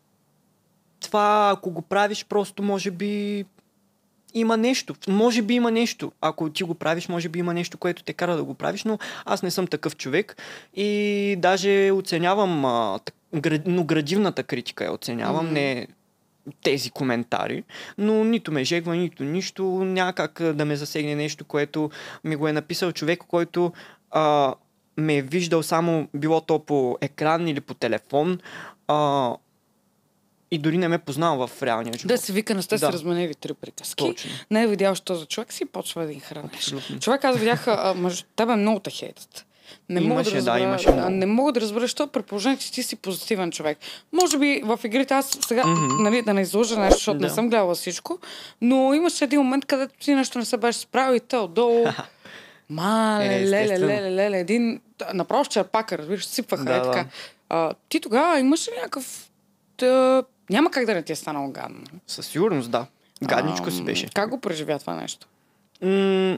това, ако го правиш, просто може би има нещо. Може би има нещо. Ако ти го правиш, може би има нещо, което те кара да го правиш, но аз не съм такъв човек и даже оценявам, а, но градивната критика я оценявам, mm-hmm. не тези коментари, но нито ме жегва, нито нищо, няма как да ме засегне нещо, което ми го е написал човек, който а, ме е виждал само било то по екран или по телефон, а, и дори не ме познава в реалния живот. Да се вика, не сте да. Се разменили три приказки. Точно. Не е видял, що за човек си почва да ги хранеш. Човек, аз видях, а, между тебе много те хейтят. Не имаше, мога да разбера, да, имаше да, не мога да разбера, що при положение, че ти си позитивен човек. Може би в игрите аз сега, mm-hmm. нали, да не изложа нещо, защото да. Не съм гледала всичко, но имаше един момент, където ти нещо не се беше справил и те отдолу. Мале, е, леле, леле, леле, един направо черпака, разбираш, сипваха да, е така. А, ти тогава имаш ли някакъв... Да, няма как да не ти е станало гадно. Със сигурност, да. Гадничко си беше. Как го преживя това нещо? М-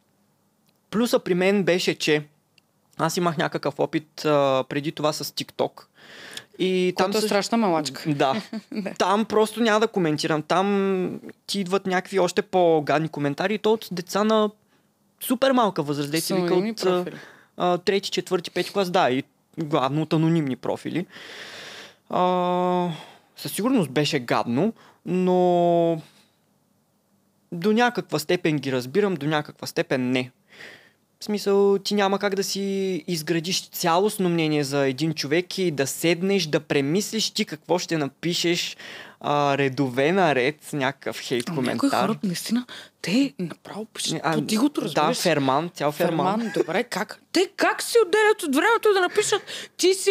плюса при мен беше, че аз имах някакъв опит а, преди това с TikTok. И там е страшна малачка. Да. Там просто няма да коментирам. Там ти идват някакви още по-гадни коментари и то от деца на супер малка възраст. Деца вика от а, трети, четвърти, пети клас. Да, и главно от анонимни профили. А, със сигурност беше гадно, но до някаква степен ги разбирам, до някаква степен не. В смисъл, ти няма как да си изградиш цялостно мнение за един човек и да седнеш, да премислиш ти какво ще напишеш а, редове наред, някакъв хейт коментар. Някои хора, наистина, те направо пишат по дигото, разбираш. Да, Ферман, цял Ферман. Ферман, добре, как? Те как си отделят от времето да напишат ти си...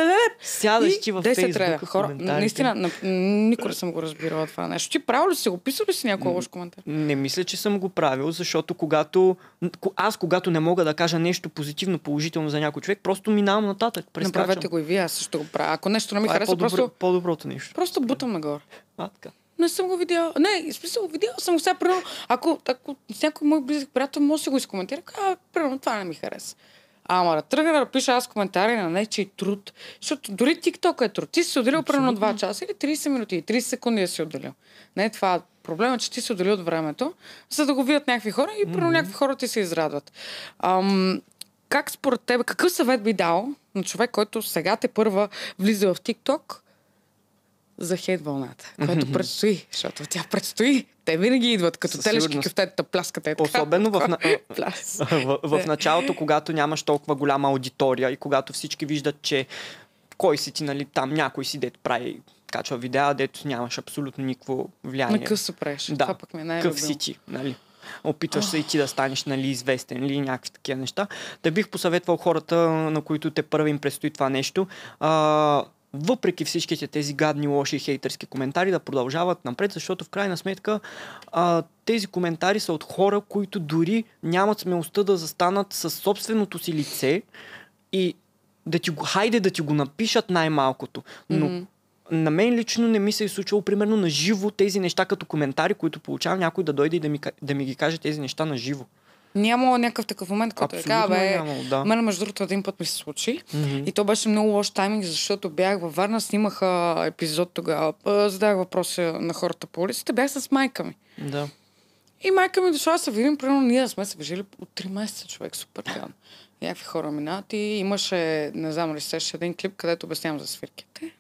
Сядаш ти във Фейсбук хора. Наистина, никога не съм го разбирала това нещо. Ти правил ли си го? Писал ли си някой лош коментар? Не мисля, че съм го правил, защото когато... Аз, когато не мога да кажа нещо позитивно, положително за някой човек, просто минавам нататък. Прескачам. Направете го и вие, аз също го правя. Ако нещо не ми хареса, по-добро, просто... по-доброто нещо. Просто бутам нагоре. А, така. Не съм го видяла. Не, в смисъл, видяла съм го сега, примерно, ако, ако с някой мой близък приятел може да си го изкоментира, а, примерно, това не ми хареса. Ама да тръгна да пиша аз коментари на нечий труд, защото дори TikTok е труд. Ти си отделил примерно два часа или трийсет минути и трийсет секунди да си отделил. Не, това проблема, че ти си отделил от времето, за да го видят някакви хора и примерно mm-hmm. някакви хора ти се израдват. Ам, как според тебе, какъв съвет би дал на човек, който сега те първа влиза в TikTok, за хейт вълната, което предстои, защото тя предстои. Те винаги идват като телешки кафтета, пляската е така. Особено в, в, в, в началото, когато нямаш толкова голяма аудитория и когато всички виждат, че кой си ти, нали, там някой си, дето прави, качва видеа, дето нямаш абсолютно никакво влияние. На къв се правиш. Да, това пък ми е най-любимо. Къв си ти, нали. Опитваш се и ти да станеш, нали, известен или някакви такива неща. Да бих посъветвал хората, на които те първи им предстои това нещо, а, въпреки всичките тези гадни, лоши хейтърски коментари, да продължават напред, защото в крайна сметка а, тези коментари са от хора, които дори нямат смелостта да застанат със собственото си лице и да ти го, хайде да ти го напишат най-малкото. Но mm-hmm. на мен лично не ми се е случвало примерно на живо тези неща като коментари, които получавам, някой да дойде и да ми, да ми ги каже тези неща на живо. Нямало някакъв такъв момент, който е така, бе, нямало, да. Мен между другото един път ми се случи mm-hmm. и то беше много лош тайминг, защото бях във Варна, снимах епизод тогава, задах въпроси на хората по улицата, бях с майка ми. Да. И майка ми дошла да се видим, примерно ние сме се виждали от три месеца, човек, супер гадно. Някакви хора минат и имаше, не знам ли сещаш, един клип, където обяснявам за свирките.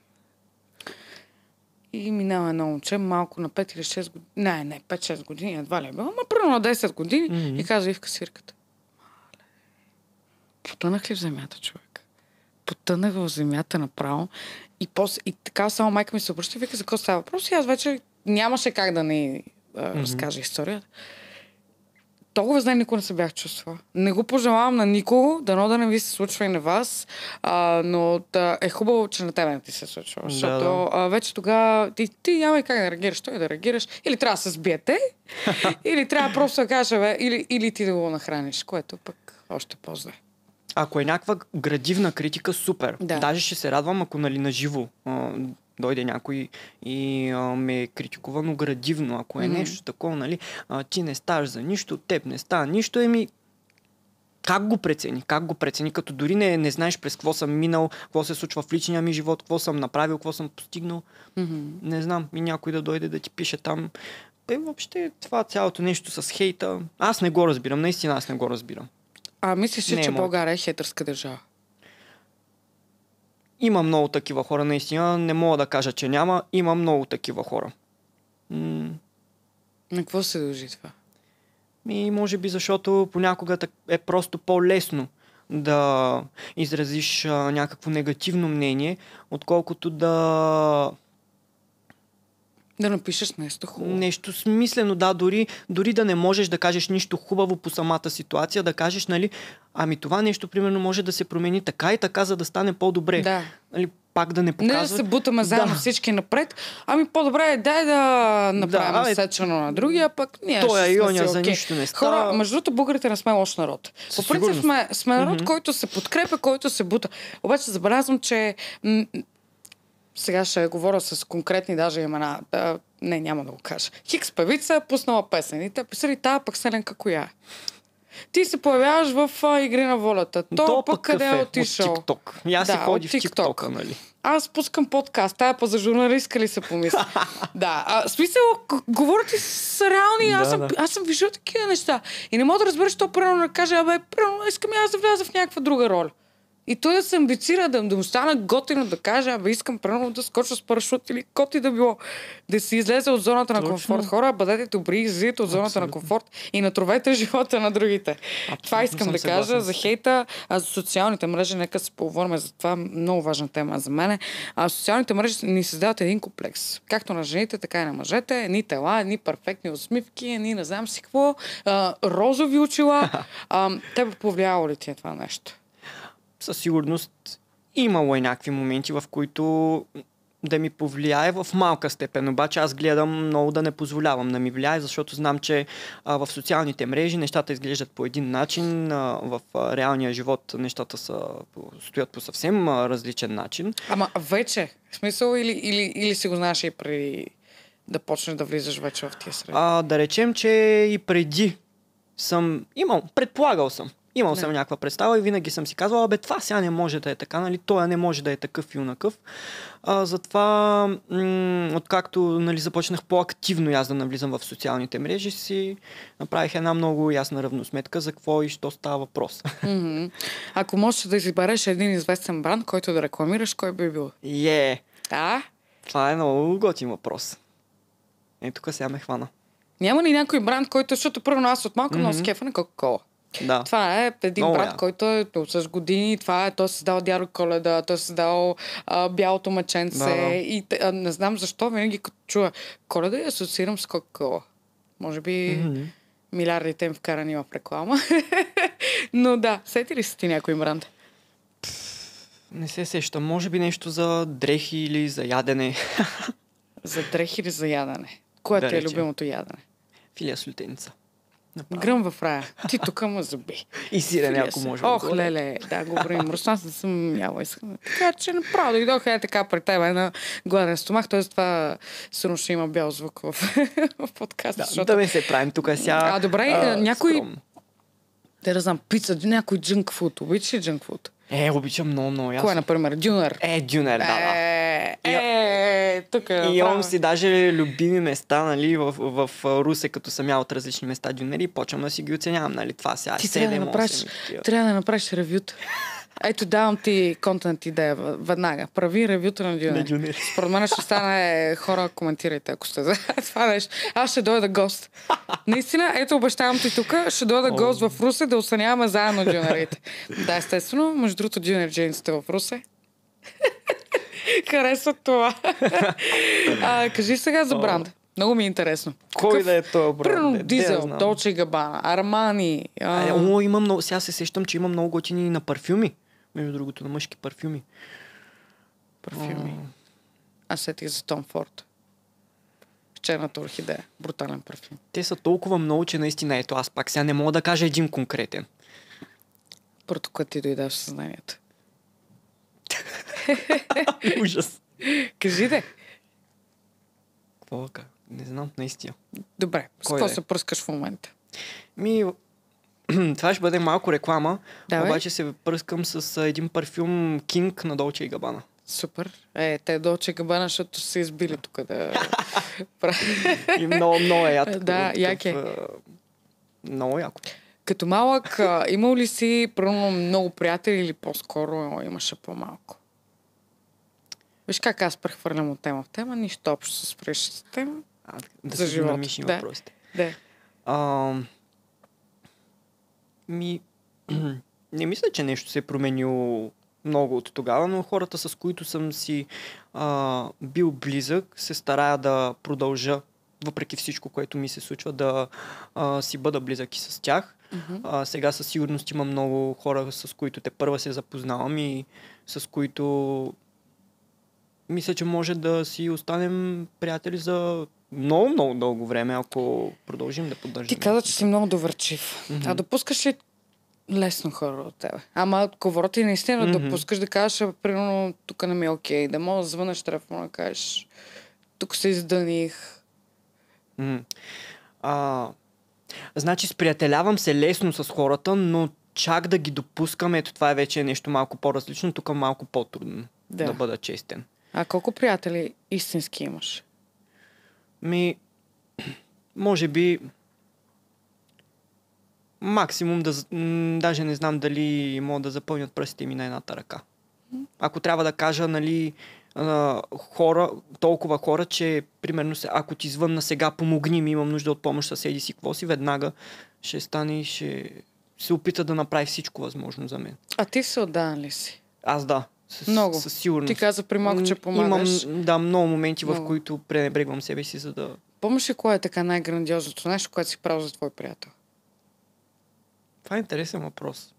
И минава едно момче, малко на пет или шест години. Не, не, пет-шест години, едва ли е било, ама примерно на десет години mm-hmm. и каза Ивка свирката. Мале, потънах ли в земята, човек? Потънах в земята направо. И, после, и така само майка ми се обръща и вика за какво става въпрос. И аз вече нямаше как да не а, mm-hmm. разкажа историята. толкова зле никога не се бях чувствала. Не го пожелавам на никого, дано да не ви се случва и на вас, а, но да, е хубаво, че на тебе не ти се случва. Да, Защото да. А, вече тогава ти, ти няма как да реагираш, той да реагираш. Или трябва да се сбиете, или трябва просто да кажа, бе, или, или ти да го нахраниш, което пък още по-зле. Ако е някаква градивна критика, супер. Да. Даже ще се радвам, ако нали наживо а, дойде някой и а, ме критикува, но градивно. Ако е Мгм. нещо такова, нали, а, ти не ставаш за нищо, теб не става нищо, еми как го прецени? Как го прецени? Като дори не, не знаеш през какво съм минал, какво се случва в личния ми живот, какво съм направил, какво съм постигнал. Мгм. Не знам. И някой да дойде да ти пише там. Бе, въобще това цялото нещо с хейта, аз не го разбирам. Наистина аз не го разбирам. А мислиш ли, Не е че моето. България е хейтърска държава? Има много такива хора, наистина. Не мога да кажа, че няма. Има много такива хора. М- На какво се дължи това? И може би защото понякога так- е просто по-лесно да изразиш а, някакво негативно мнение, отколкото да Да напишеш нещо хубаво. нещо смислено, да, дори, дори да не можеш да кажеш нищо хубаво по самата ситуация, да кажеш, нали, ами това нещо, примерно, може да се промени така и така, за да стане по-добре. Да. Нали, пак да не Не показва. да се бутаме заедно Да. всички напред. Ами по-добре е дай да направим Да, е- сечено на другия, пък ние Той ще и сме оня си за окей. нищо не става. Хора, между другото, българите не сме лош народ. По Със принцип сигурност. сме, сме народ, Мгм. който се подкрепя, който се бута. Обаче забелязвам, че м- сега ще говоря с конкретни даже имена. Да, не, няма да го кажа. Хикс певица пуснала песен и те писали тая пък Селенка коя е. Ти се появяваш в а, Игри на волята. То, То пък къде е отишъл? От TikTok. И аз Да, се ходи от в TikTok. TikTok, нали? Аз пускам подкаст, тая па за журналистка ли се помисля? Да, а, в смисъл, г- говорят ти с реални, аз, Да, съм, да. аз съм виждал такива неща. И не мога да разбера, що примерно да каже, абе, примерно, искам и аз да вляза в някаква друга роля. И той да се амбицира, да, да му стане готино, да каже, абе, искам примерно да скоча с парашут или коти да било. Да си излезе от зоната на Точно. комфорт. Хора, бъдете добри, излизайте от зоната Абсолютно. на комфорт и натровете живота на другите. Това искам съм да кажа съгласен за с теб. хейта, а за социалните мрежи, нека се поговорим за това, много важна тема за мен. А социалните мрежи ни създават един комплекс. Както на жените, така и на мъжете. Едни тела, едни перфектни усмивки, едни не знам си какво, а, розови очила. А, тебе повлияло ли ти е това нещо? Със сигурност имало е някакви моменти, в които да ми повлияе в малка степен. Обаче аз гледам много да не позволявам да ми влияе, защото знам, че а, в социалните мрежи нещата изглеждат по един начин, а, в а, реалния живот нещата са, стоят по съвсем а, различен начин. Ама вече, в смисъл или, или, или си го знаеш и преди да почнеш да влизаш вече в тия среди? А, да речем, че и преди съм имал, предполагал съм. Имал Да. съм някаква представа и винаги съм си казвал, бе, това сега не може да е така, нали? Той не може да е такъв и унакъв. А, затова, м- откакто нали, започнах по-активно и аз да навлизам в социалните мрежи, си направих една много ясна равносметка за какво и що става въпрос. Мгм. Ако можеш да избереш един известен бранд, който да рекламираш, кой би бил? Е, А? това е много готин въпрос. Е, тук сега ме хвана. Няма ли някой бранд, който, защото първо аз от малко много Мгм. скефа на Кока-Кола. Да. Това е един Много брат, яко. който е с години. Това е, той е създал Дядо Коледа, той е създал а, Бялото мъченце. Да, да. И те- а, не знам защо, винаги като чуя Коледа я асоциирам с Кока-Кола. Може би Мгм. милиардите им вкарани в реклама. Но да, сети ли си ти някой бранд? Не се сещам. Може би нещо за дрехи или за ядене. За дрехи или за ядене? Кое Да ти е речем. любимото ядене? Филия с лютеница. Направо. Гръм в рая. Ти тук ме заби. И сирене, Филия ако се. може. Ох, отгоре. леле, да, говорим. Руснас не съм яла. Искам. Така че направо дойдох е така при тебе на гладен стомах. Т.е. това сигурно ще има бял звук в, в подкаста. Да, защото... да не се правим тук сега. А, добре, а, някой- скромно. Те да знам, пица, някой джънк фуд. Обичаш ли джънк фуд? Е, обичам много, много ясно. Кой е, например? Дюнер? Е, дюнер, да, да. Е, е, тук е. И направо. имам си даже любими места, нали, в, в, в Русе, като съм ял от различни места дюнери, и почвам да си ги оценявам, нали, това сега Ти трябва да седем, направиш, осем и такива. трябва да направиш ревюта. Ето, давам ти контент идея в- веднага. Прави ревюта на На Дюнер. дюнери. Според мен ще стане хора, коментирайте, ако сте за това нещо. Аз ще дойда гост. Наистина, ето обещавам ти тук, ще дойда гост в Русе да оценяваме заедно дюнерите. Да, естествено, между другото, дюнер джейнсите в Русе. Харесват това. а, кажи сега за бранд. Много ми е интересно. Кой Какъв... да е този брат? Примерно Де- Дизел, де да знам. Долче и Габана, Армани. А... А, о, има много, сега се сещам, че има много готини на парфюми. Между другото, на мъжки парфюми. Парфюми. Аз сетих за Том Форд. Черната орхидея. Брутален парфюм. Те са толкова много, че наистина ето аз пак сега не мога да кажа един конкретен. Първото, което ти дойде в съзнанието. Ужас. Кажи де. Какво да кажа? Не знам, наистина. Добре, с Кой какво да е? се пръскаш в момента? Ми, това ще бъде малко реклама, Давай. обаче се пръскам с а, един парфюм King на Dolce и Gabbana. Супер. Е, те Долче и Габана, защото са избили тук да... И много, много е яд. Да, такъв, як е. а, Много яко. Като малък, а, имал ли си примерно много приятели или по-скоро имаше по-малко? Виж как аз прехвърлям от тема в тема, нищо общо с предишната тема. А, да За се живота. динамични Да. въпросите. Да. А, ми, не мисля, че нещо се е променило много от тогава, но хората, с които съм си а, бил близък, се старая да продължа, въпреки всичко, което ми се случва, да а, си бъда близък и с тях. Мгм. А, сега със сигурност има много хора, с които те първа се запознавам и с които мисля, че може да си останем приятели за много, много дълго време, ако продължим да поддържаме. Ти каза, че си много доверчив. Мгм. А допускаш ли лесно хора от тебе? Ама говоря ти наистина Мгм. допускаш да кажеш, а, примерно, тук не ми е окей, да мога да звънеш телефона, да кажеш, тук се издъних. М. А, значи, сприятелявам се лесно с хората, но чак да ги допускам, ето това е вече нещо малко по-различно, тук малко по-трудно да, Да. да бъда честен. А колко приятели истински имаш? Ми, може би максимум да, з- м, даже не знам дали могат да запълнят пръстите ми на едната ръка. Ако трябва да кажа, нали, а, хора, толкова хора, че примерно се- ако ти звънна сега, помогни ми, имам нужда от помощ, съседи си, какво си, веднага ще стане и ще се опита да направи всичко възможно за мен. А ти се отдан ли си? Аз да, с, Много. със сигурност. Ти каза при малко, че М, помагаш. Имам, да, много моменти, в Много. които пренебрегвам себе си, за да... Помниш ли кое е така най-грандиозното нещо, което си правил за твой приятел? Това е интересен въпрос.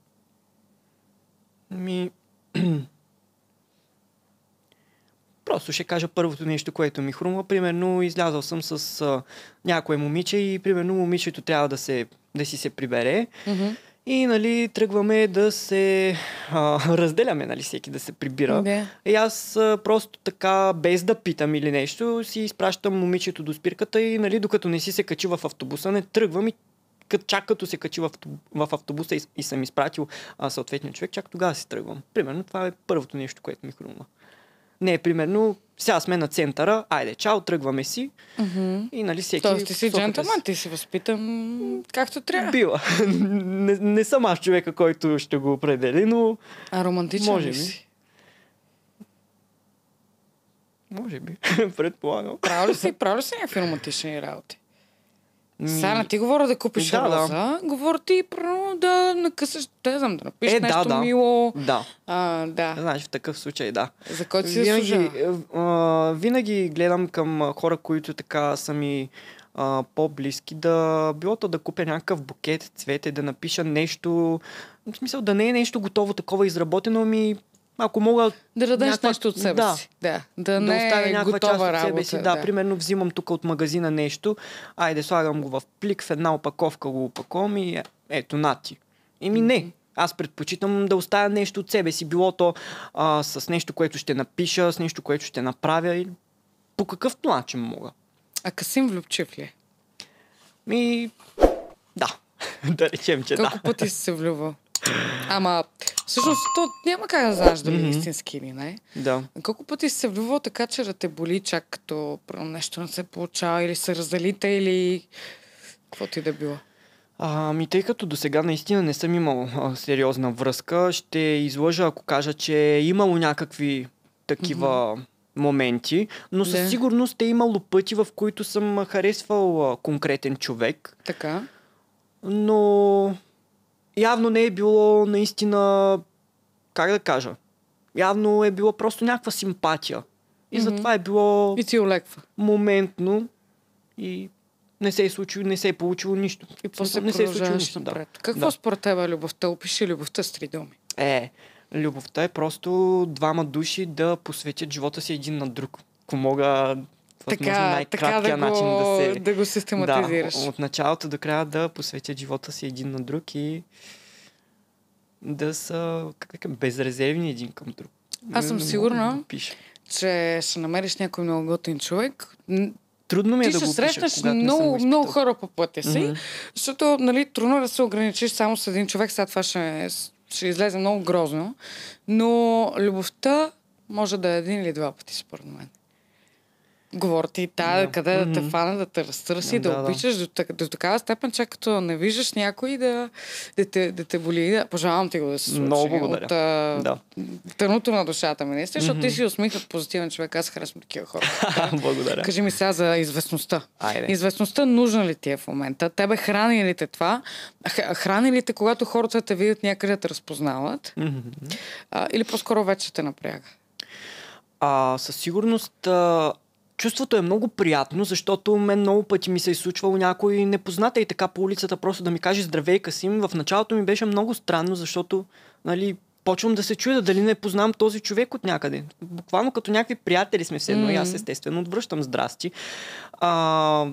Ми... Просто ще кажа първото нещо, което ми хрумва. Примерно, излязъл съм с а, някое момиче и примерно момичето трябва да, се, да си се прибере. Мгм. И, нали, тръгваме да се а, разделяме, нали, всеки да се прибира. Да. И аз а, просто така, без да питам или нещо, си изпращам момичето до спирката и, нали, докато не си се качи в автобуса, не тръгвам и кът, чак като се качи в, автобу- в автобуса и, и съм изпратил а, съответния човек, чак тогава си тръгвам. Примерно, това е първото нещо, което ми хрумва. Не, примерно, сега сме на центъра, айде, чао, тръгваме си Мгм. и, нали, всеки... Тоест ти си посоката джентълмен, ти си възпитан както трябва. Била. не, не съм аз човека, който ще го определи, но А романтичен Може ли би. си? може би, предполагам. Правил ли си, правил ли си някакви романтични работи? Ми, Сега не ти говоря да купиш Да, да. роза, говоря ти прено да накъсаш, да знам, да напишеш Е, да, нещо да. мило. Да, А, да. значи в такъв случай, да. За който си Винаги, заслужава. а, винаги гледам към а, хора, които така са ми а, по-близки, да било то да купя някакъв букет, цвете, да напиша нещо, в смисъл да не е нещо готово, такова изработено, ми ако мога Да дадеш някаква- нещо от себе да. си. Да, да, да не оставя е някаква част готова от работа. себе си. Да, примерно взимам тук от магазина нещо, айде слагам го в плик, в една опаковка го опаковам и е- ето нати. Еми не, аз предпочитам да оставя нещо от себе си, било то а, с нещо, което ще напиша, с нещо, което ще направя или по какъв начин мога. А Касим влюбчив ли е? Ми, да, да речем, че Колко да. пъти си се влюбвал? Ама, всъщност, то няма как да знаеш дали е Мгм. истински или не. Да. Колко пъти си се влюбвал така, че да те боли чак като примерно, нещо не се получава или се разделите или каквото и да било? Ами, тъй като до сега наистина не съм имал а, сериозна връзка, ще излъжа, ако кажа, че е имало някакви такива моменти, но със Да. сигурност е имало пъти, в които съм харесвал а, конкретен човек, Така. но явно не е било наистина, как да кажа, явно е било просто някаква симпатия. И Мгм. затова е било И ти олеква. моментно, и не се е случило, не се е получило нищо. И после не се е случило продължаваш нищо. напред. Да. Какво Да. според теб е любовта? Опиши любовта с три думи. Е, любовта е просто двама души да посветят живота си един на друг. Ако мога възможно Така, най-краткия така да, начин го, да се... да го систематизираш. Да, от началото до края да посветят живота си един на друг и да са как, как, безрезервни един към друг. Аз съм Не мога сигурна, да го пиша. че ще намериш някой много готин човек. Н- Трудно ми е Ти да ще го срещнеш пиша, когато не съм го много, изпитал. много хора по пътя си, Мгм. защото нали, трудно е да се ограничиш само с един човек, сега това ще, ще излезе много грозно, но любовта може да е един или два пъти, според мен. Говоря ти тая, Да. къде да те Мгм. фане, да те разтърси, да, Да, да да. обичаш до, так- до такава степен, че като не виждаш някой да, да, те, да те боли. Да, пожелавам ти го да се случи. Много благодаря. От а, Да. тъното на душата ми, наистина, защото Мгм. ти си усмихнат позитивен човек. Аз харесвам такива хора. Благодаря. Кажи ми сега за известността. Айде. Известността нужна ли ти е в момента? Тебе храни ли те това? Х- Храни ли те, когато хората те видят някъде да те разпознават? Мгм. А, или по-скоро вече те напряга? А, със сигурност а, чувството е много приятно, защото мен много пъти ми се е случвало някой непозната и така по улицата просто да ми каже здравей, Касим. В началото ми беше много странно, защото нали, почвам да се чудя дали не познавам този човек от някъде. Буквално като някакви приятели сме все едно и аз естествено отвръщам здрасти. А,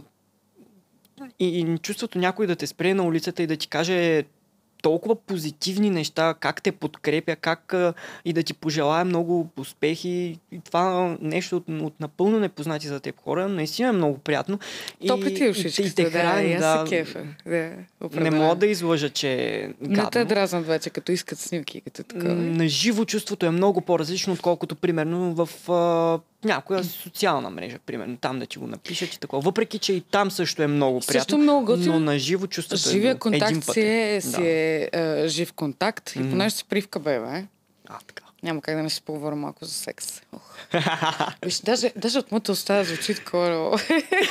и, и чувството някой да те спре на улицата и да ти каже толкова позитивни неща, как те подкрепя, как а, и да ти пожелая много успехи. И това нещо от, от напълно непознати за теб хора, наистина е много приятно. Топли ти и, ушичките, и те да, храни, и аз да. се кефа. Да, Не определено. мога да излъжа, че е гадно. Не те дразнат вече, като искат снимки, като такова. На живо чувството е много по-различно, отколкото примерно в а, някоя социална мрежа, примерно там да ти го напишат и такова. Въпреки, че и там също е много приятно, Също много готино. но на живо чувството Живия е друго. един контакт път си е, си Да. е а, жив контакт и Мгм. понеже си привка бебе, А, така. няма как да не си поговорим малко за секс. Ох. Виж, даже, даже от моята уста звучи такова.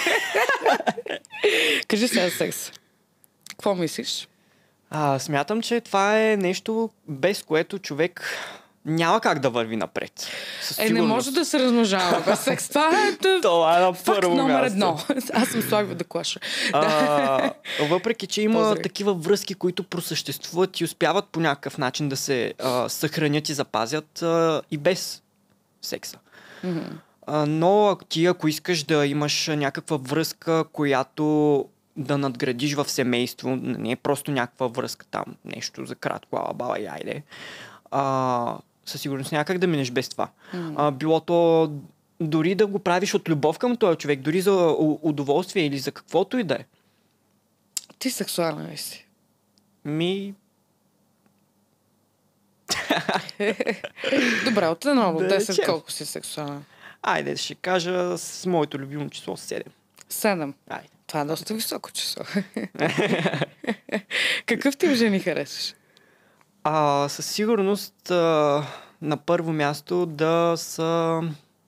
Кажи сега за секс. Какво мислиш? А, смятам, че това е нещо, без което човек няма как да върви напред. Със Е, не сигурност. може да се размножава без секс. Това е да... Това е на факт първо номер място. едно. Аз съм слаби да клаша. А, въпреки, че има Поздрави. такива връзки, които просъществуват и успяват по някакъв начин да се а, съхранят и запазят а, и без секса. Мгм. А, но ако ти, ако искаш да имаш някаква връзка, която да надградиш в семейство, не е просто някаква връзка там, нещо за кратко, ала бала и айде, а, със сигурност някак да минеш без това. Мгм. А, било то дори да го правиш от любов към този човек, дори за у- удоволствие или за каквото и да е. Ти сексуален ли си? Ми, Добре, от едно до Да десет речем. колко си сексуален? айде ще кажа с моето любимо число седем. Седем. Айде. Това е доста високо число. Какъв тип жени харесваш? А, със сигурност а, на първо място да са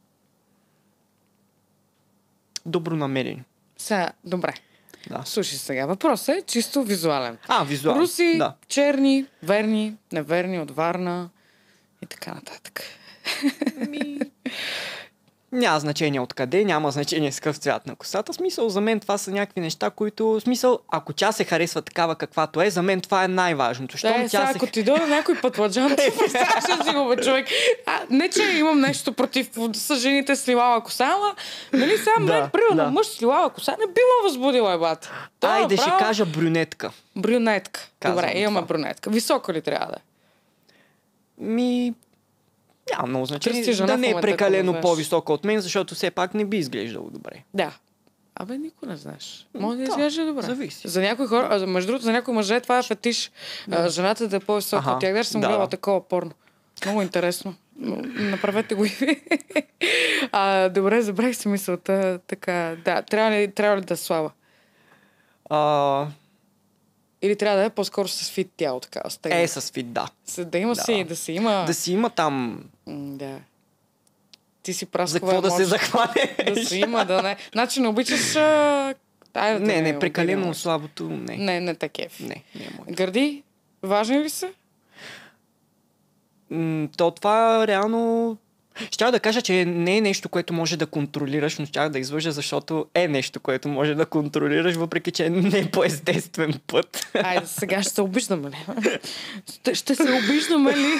добронамерени. Сега, добре. Да. Слушай сега, въпросът е чисто визуален. А, визуално. Руси, Да. черни, верни, неверни, от Варна и така нататък. Ми... Няма значение откъде, няма значение с какъв цвят на косата. Смисъл, за мен това са някакви неща, които... Смисъл, ако тя се харесва такава каквато е, за мен това е най-важното. Щом Да, е, сега, тя се... ако ти дойде някой пътладжан, ти представяш си го, бе, човек. А, не, че имам нещо против с жените с лилава коса, ама, нали, сега Да, мен, примерно, да. мъж с лилава коса не би ме възбудила, ебата. Той Айде, ще направо- кажа брюнетка. Брюнетка. Казвам Добре, имаме това. брюнетка. Високо ли трябва да е? Ми... Няма много значение. Търси жена Да в не е момента, прекалено ако ме по-висока от мен, защото все пак не би изглеждало добре. Да. Абе, никой не знаеш. Може да Да, изглежда добре. зависи. За някои хора, а, между другото, за някои мъже това е фетиш. А, жената да е по-висока Аха, от тях. Даже съм да, гледала да. такова порно. Много интересно. Но направете го и ви. А, добре, забравих си мисълта. Така, да, трябва ли, трябва ли да е слаба? А, Или трябва да е по-скоро с фит тяло, така. Стегна. е, с фит, да. С- Да има Да. си, да си има... Да си има там... М, Да. Ти си За праскова. какво да се можеш захване? Да си има, да не. Значи не обичаш... А... Тайната Не, ми е не, прекалено обидена. слабото, не. Не, не такив. Не, не е мое. Гърди, важни ли са? М, То това реално... Щях да кажа, че не е нещо, което може да контролираш, но щях да излъжа, защото е нещо, което може да контролираш, въпреки че не е по естествен път. Айде, сега ще се обиждаме ли? Ще, ще се обиждаме ли?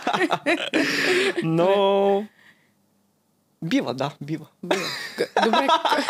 Но... Бива, да, бива. Бива. Добре.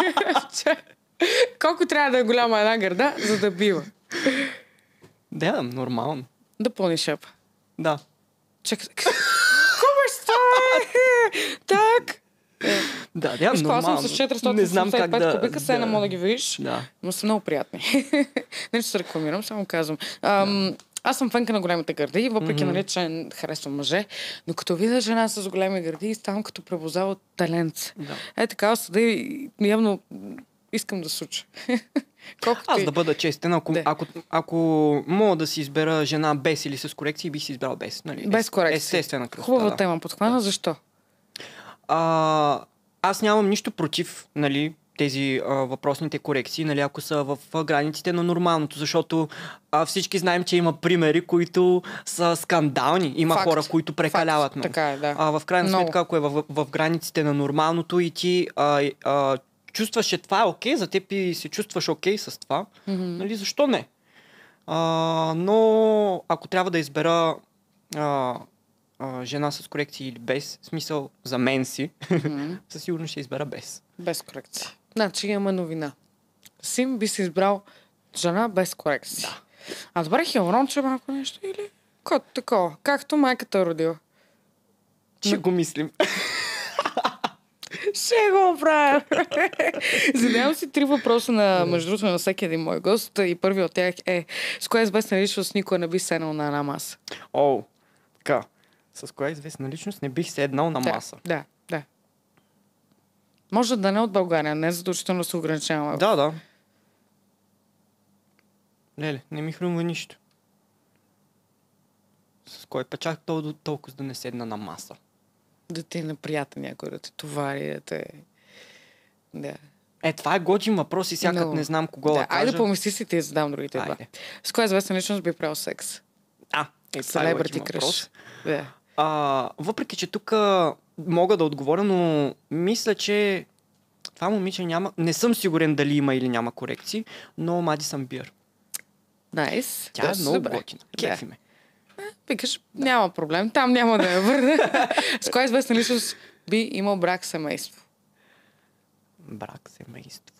Колко трябва да е голяма една гърда, за да бива? Да, нормално. Да пълни шепа. Да. Чакай. Кога става? Так. Да, да, Виж, нормално. съм с четиристотин осемдесет и пет да, кубика, сега да. не мога да ги видиш, Да. но са много приятни. Не ще се рекламирам, само казвам. Ам, аз съм фенка на големите гърди, въпреки, mm-hmm. нали, че харесвам мъже, но като видя жена с големи гърди, ставам като превоза от таленце. Да. Е, така, съда и явно искам да суча. Аз ти... да бъда честен, ако, Да. ако, ако мога да си избера жена без или с корекции, бих си избрал без. Нали? Без корекции. Естествена красота. Хубава да. тема подхвана. Защо? А, аз нямам нищо против, нали, тези а, въпросните корекции, нали, ако са в а, границите на нормалното, защото а, всички знаем, че има примери, които са скандални. Има Факт. хора, които прекаляват. Факт. Много. Така е, да. А, в крайна Много. сметка, ако е в, в границите на нормалното и ти а, а, чувстваш, че това е окей, за теб и се чувстваш окей с това, Mm-hmm. нали, защо не? А, но ако трябва да избера а, а, жена с корекции или без, в смисъл за мен си, Mm-hmm. със сигурност ще избера без. Без корекции. Значи имаме новина. Сим би си избрал жена без корекции. Да. А добре, хиалуронче малко нещо или? Кот такова. Както майката е родила. Ще го мислим. Ще го правя. Задавам си три въпроса на, между другото, на всеки един мой гост и първият от тях е: с коя известна личност никога не би седнал на една маса? О, така. С коя известна личност не бих седнал на маса? Да, да, да. Може да не от България, не задължително да се ограничаваме. Да, да. Леле, не ми хрумва нищо. С кой път чак тол- толкова да не седна на маса? Да ти е неприятен някой, да те товари, да те... Да. Е, това е готин въпрос и сякак Много. не знам кого да, Да, кажа. айде помисли си, ти задам другите два. Айде. С коя известна личност би правил секс? А, е, това е Селебрити готин кръш. въпрос. Да. А, въпреки, че тук мога да отговоря, но мисля, че това момиче няма... Не съм сигурен дали има или няма корекции, но Мадисън Бир. Найс. Тя е Доста много добре. готина. Кефи ме. Викаш, няма проблем, там няма да я върна. С коя известна личност би имал брак, семейство? Брак, семейство.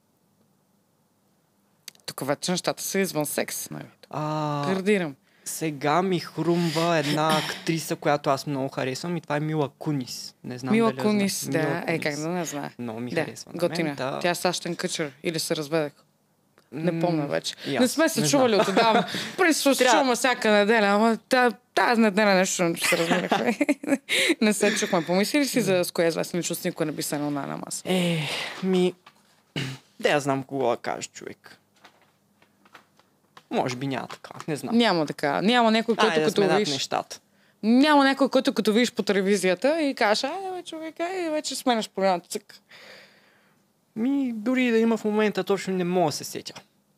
Тук вече нещата са извън секс. Нали? А, Гардирам. сега ми хрумва една актриса, която аз много харесвам и това е Мила Кунис. Не знам Мила дали я Кунис, знаеш. да. Мила Е, Кунис. как да не знае. Много ми Да, харесва. на готина. мен, да. Тя е Сащен Къчър или се разведах. Не М, помня вече. и Не аз сме се не чували от отдавна. Принципно се Трябва- чуваме всяка неделя, ама та- тази неделя нещо се разбирахме. Не се чухме. Помисли ли си за с коя известна личност никой не би седнал на една маса? Е, ми... Да, я знам кого да кажа, човек. Може би няма така, не знам. Няма така. Няма някой, който Айде да като сме над видиш... нещата. Няма някой, който като видиш по телевизията и кажеш, айде бе, човек, айде вече сменяш програмата. Цък. Ми, дори да има в момента, точно не мога да се сетя.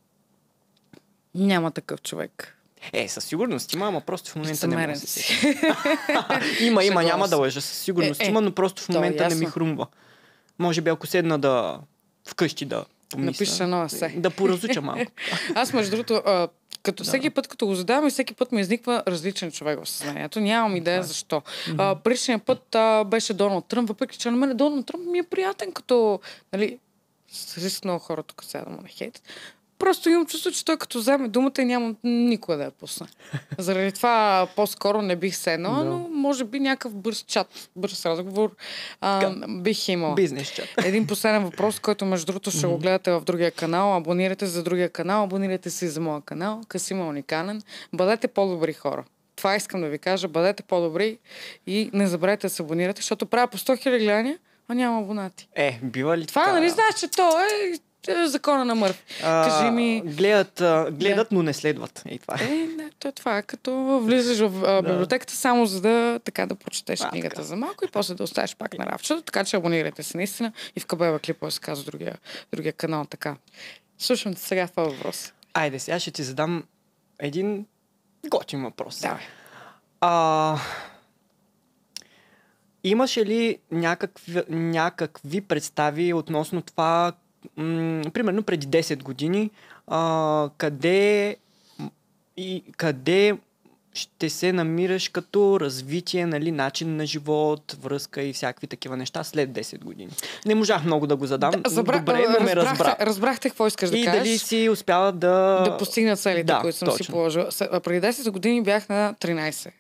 Няма такъв човек. Е, със сигурност има, ама просто в момента не мога да Съмерен се си. сетя. Има, има, Шегувам няма се. да лъжа, със сигурност Е, е, има, но просто в то е момента не ми ясно. хрумва. Може би ако седна да вкъщи да помисля. Напишеш едно есе. Да поразуча малко. Аз, между другото, а, като всеки път, като го задавам, и всеки път ми изниква различен човек в съзнанието. Нямам идея защо. А, предишния път а, беше Доналд Тръмп, въпреки че на мен Доналд Тръмп ми е приятен, като, нали, с риск много хора тук сега да му не хейт. Просто имам чувство, че той като вземе думата и няма никога да я пусне. Заради това по-скоро не бих седнала, Да. но може би някакъв бърз чат, бърз разговор а, бих имала. Бизнес чат. Един последен въпрос, който между другото ще го гледате в другия канал. Абонирайте се за другия канал, абонирайте се и за моя канал. Касима Уникален. Бъдете по-добри хора. Това искам да ви кажа. Бъдете по-добри и не забравяйте да се абонирате, защото правя по сто хиляди гледания, а няма абонати. Е, бива ли Това, така? нали знаеш, че то е, е закона на Мърфи. А, Кажи ми... Гледат, а, гледат но не следват. Ей, това е. Е, не, то, това е като влизаш в а, библиотеката само за да така да прочетеш А, книгата така. за малко и после да оставиш пак на рафчето, така че абонирайте се наистина и в Кабева клипа се казва другия, другия канал така. Слушам те сега това въпрос. Айде, сега ще ти задам един готин въпрос. Давай. А, имаше ли някакви, някакви представи относно това, м- примерно преди десет години, а, къде и къде ще се намираш като развитие, нали, начин на живот, връзка и всякакви такива неща след десет години? Не можах много да го задам. Да, забра... Добре, но ме разбра. Разбрахте какво искаш да и кажеш. И дали си успяла да... Да постигна целите, да, които съм точно. си положила. Преди десет години бях на тринайсет.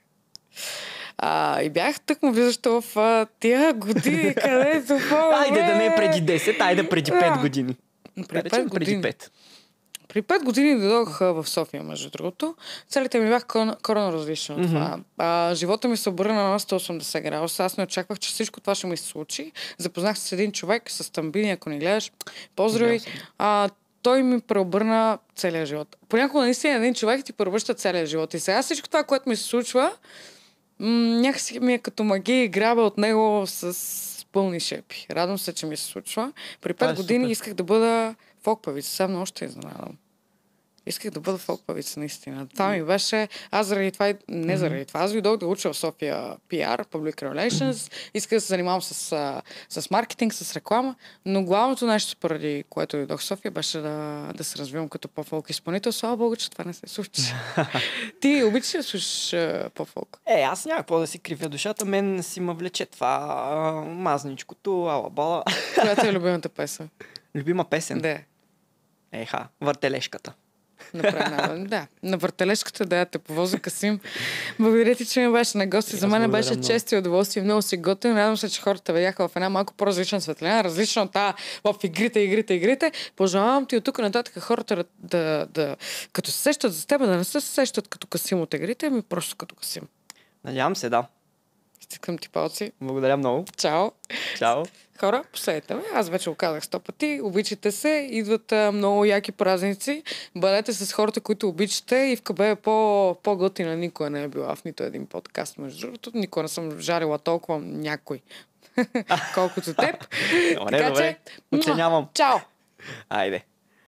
А, и бях тъкмо влизаща в а, тия години, където... Айде да не е преди десет, айде преди пет години. Преди пет години. Преди пет. При пет години дойдох в София, между другото. Целите ми бяха коренно различни от mm-hmm. това. А, живота ми се обърна на сто и осемдесет градуса. Аз не очаквах, че всичко това ще ми се случи. Запознах се с един човек, с Тамбини, ако не гледаш. Поздрави. А, той ми преобърна целия живот. Понякога наистина един човек ти преобръща целия живот. И сега всичко това, което ми се случва, м- някакси ми е като магия и граба от него с пълни шепи. Радвам се, че ми се случва. При пет години супер. Исках да бъда фолк-певица. Сега много ще изненадам. Исках да бъда фолк-певица, наистина. Това ми беше... Аз заради това... Не заради това. Аз дойдох да уча в София пи ар, Public Relations. Исках да се занимавам с, с маркетинг, с реклама. Но главното нещо, поради което дойдох в София, беше да, да се развивам като по-фолк изпълнител. Слава Богу, че това не се случи. Ти обичаш да слушаш по-фолк? Е, аз няма какво да си кривя душата. Мен си ме влече това а, мазничкото, ала-бала. Която е любимата песен? Любима песен? Да. Еха, въртележката. Направена, да. На въртележката, да, те повоза Касим. Благодаря ти, че ми беше на гости. За мен беше много. Чест и удоволствие. Много си готин. Радвам се, че хората видяха в една малко по-различна светлина, различна от тази в игрите, игрите, игрите. Пожелавам ти от тук нататък хората да, да, да като се сещат за теб, да не се сещат като Касим от игрите, ами просто като Касим. Надявам се, да. Стискам ти палци. Благодаря много. Чао. Чао. Хора, последете ме. Аз вече го казах сто пъти. Обичайте се. Идват а, много яки празници. Бъдете с хората, които обичате. И в КБ е по, по-готина. Никога не е била в нито един подкаст. Между другото, никога не съм жарила толкова някой. Колкото теб. Добре, добре. Оценявам. Чао. Айде.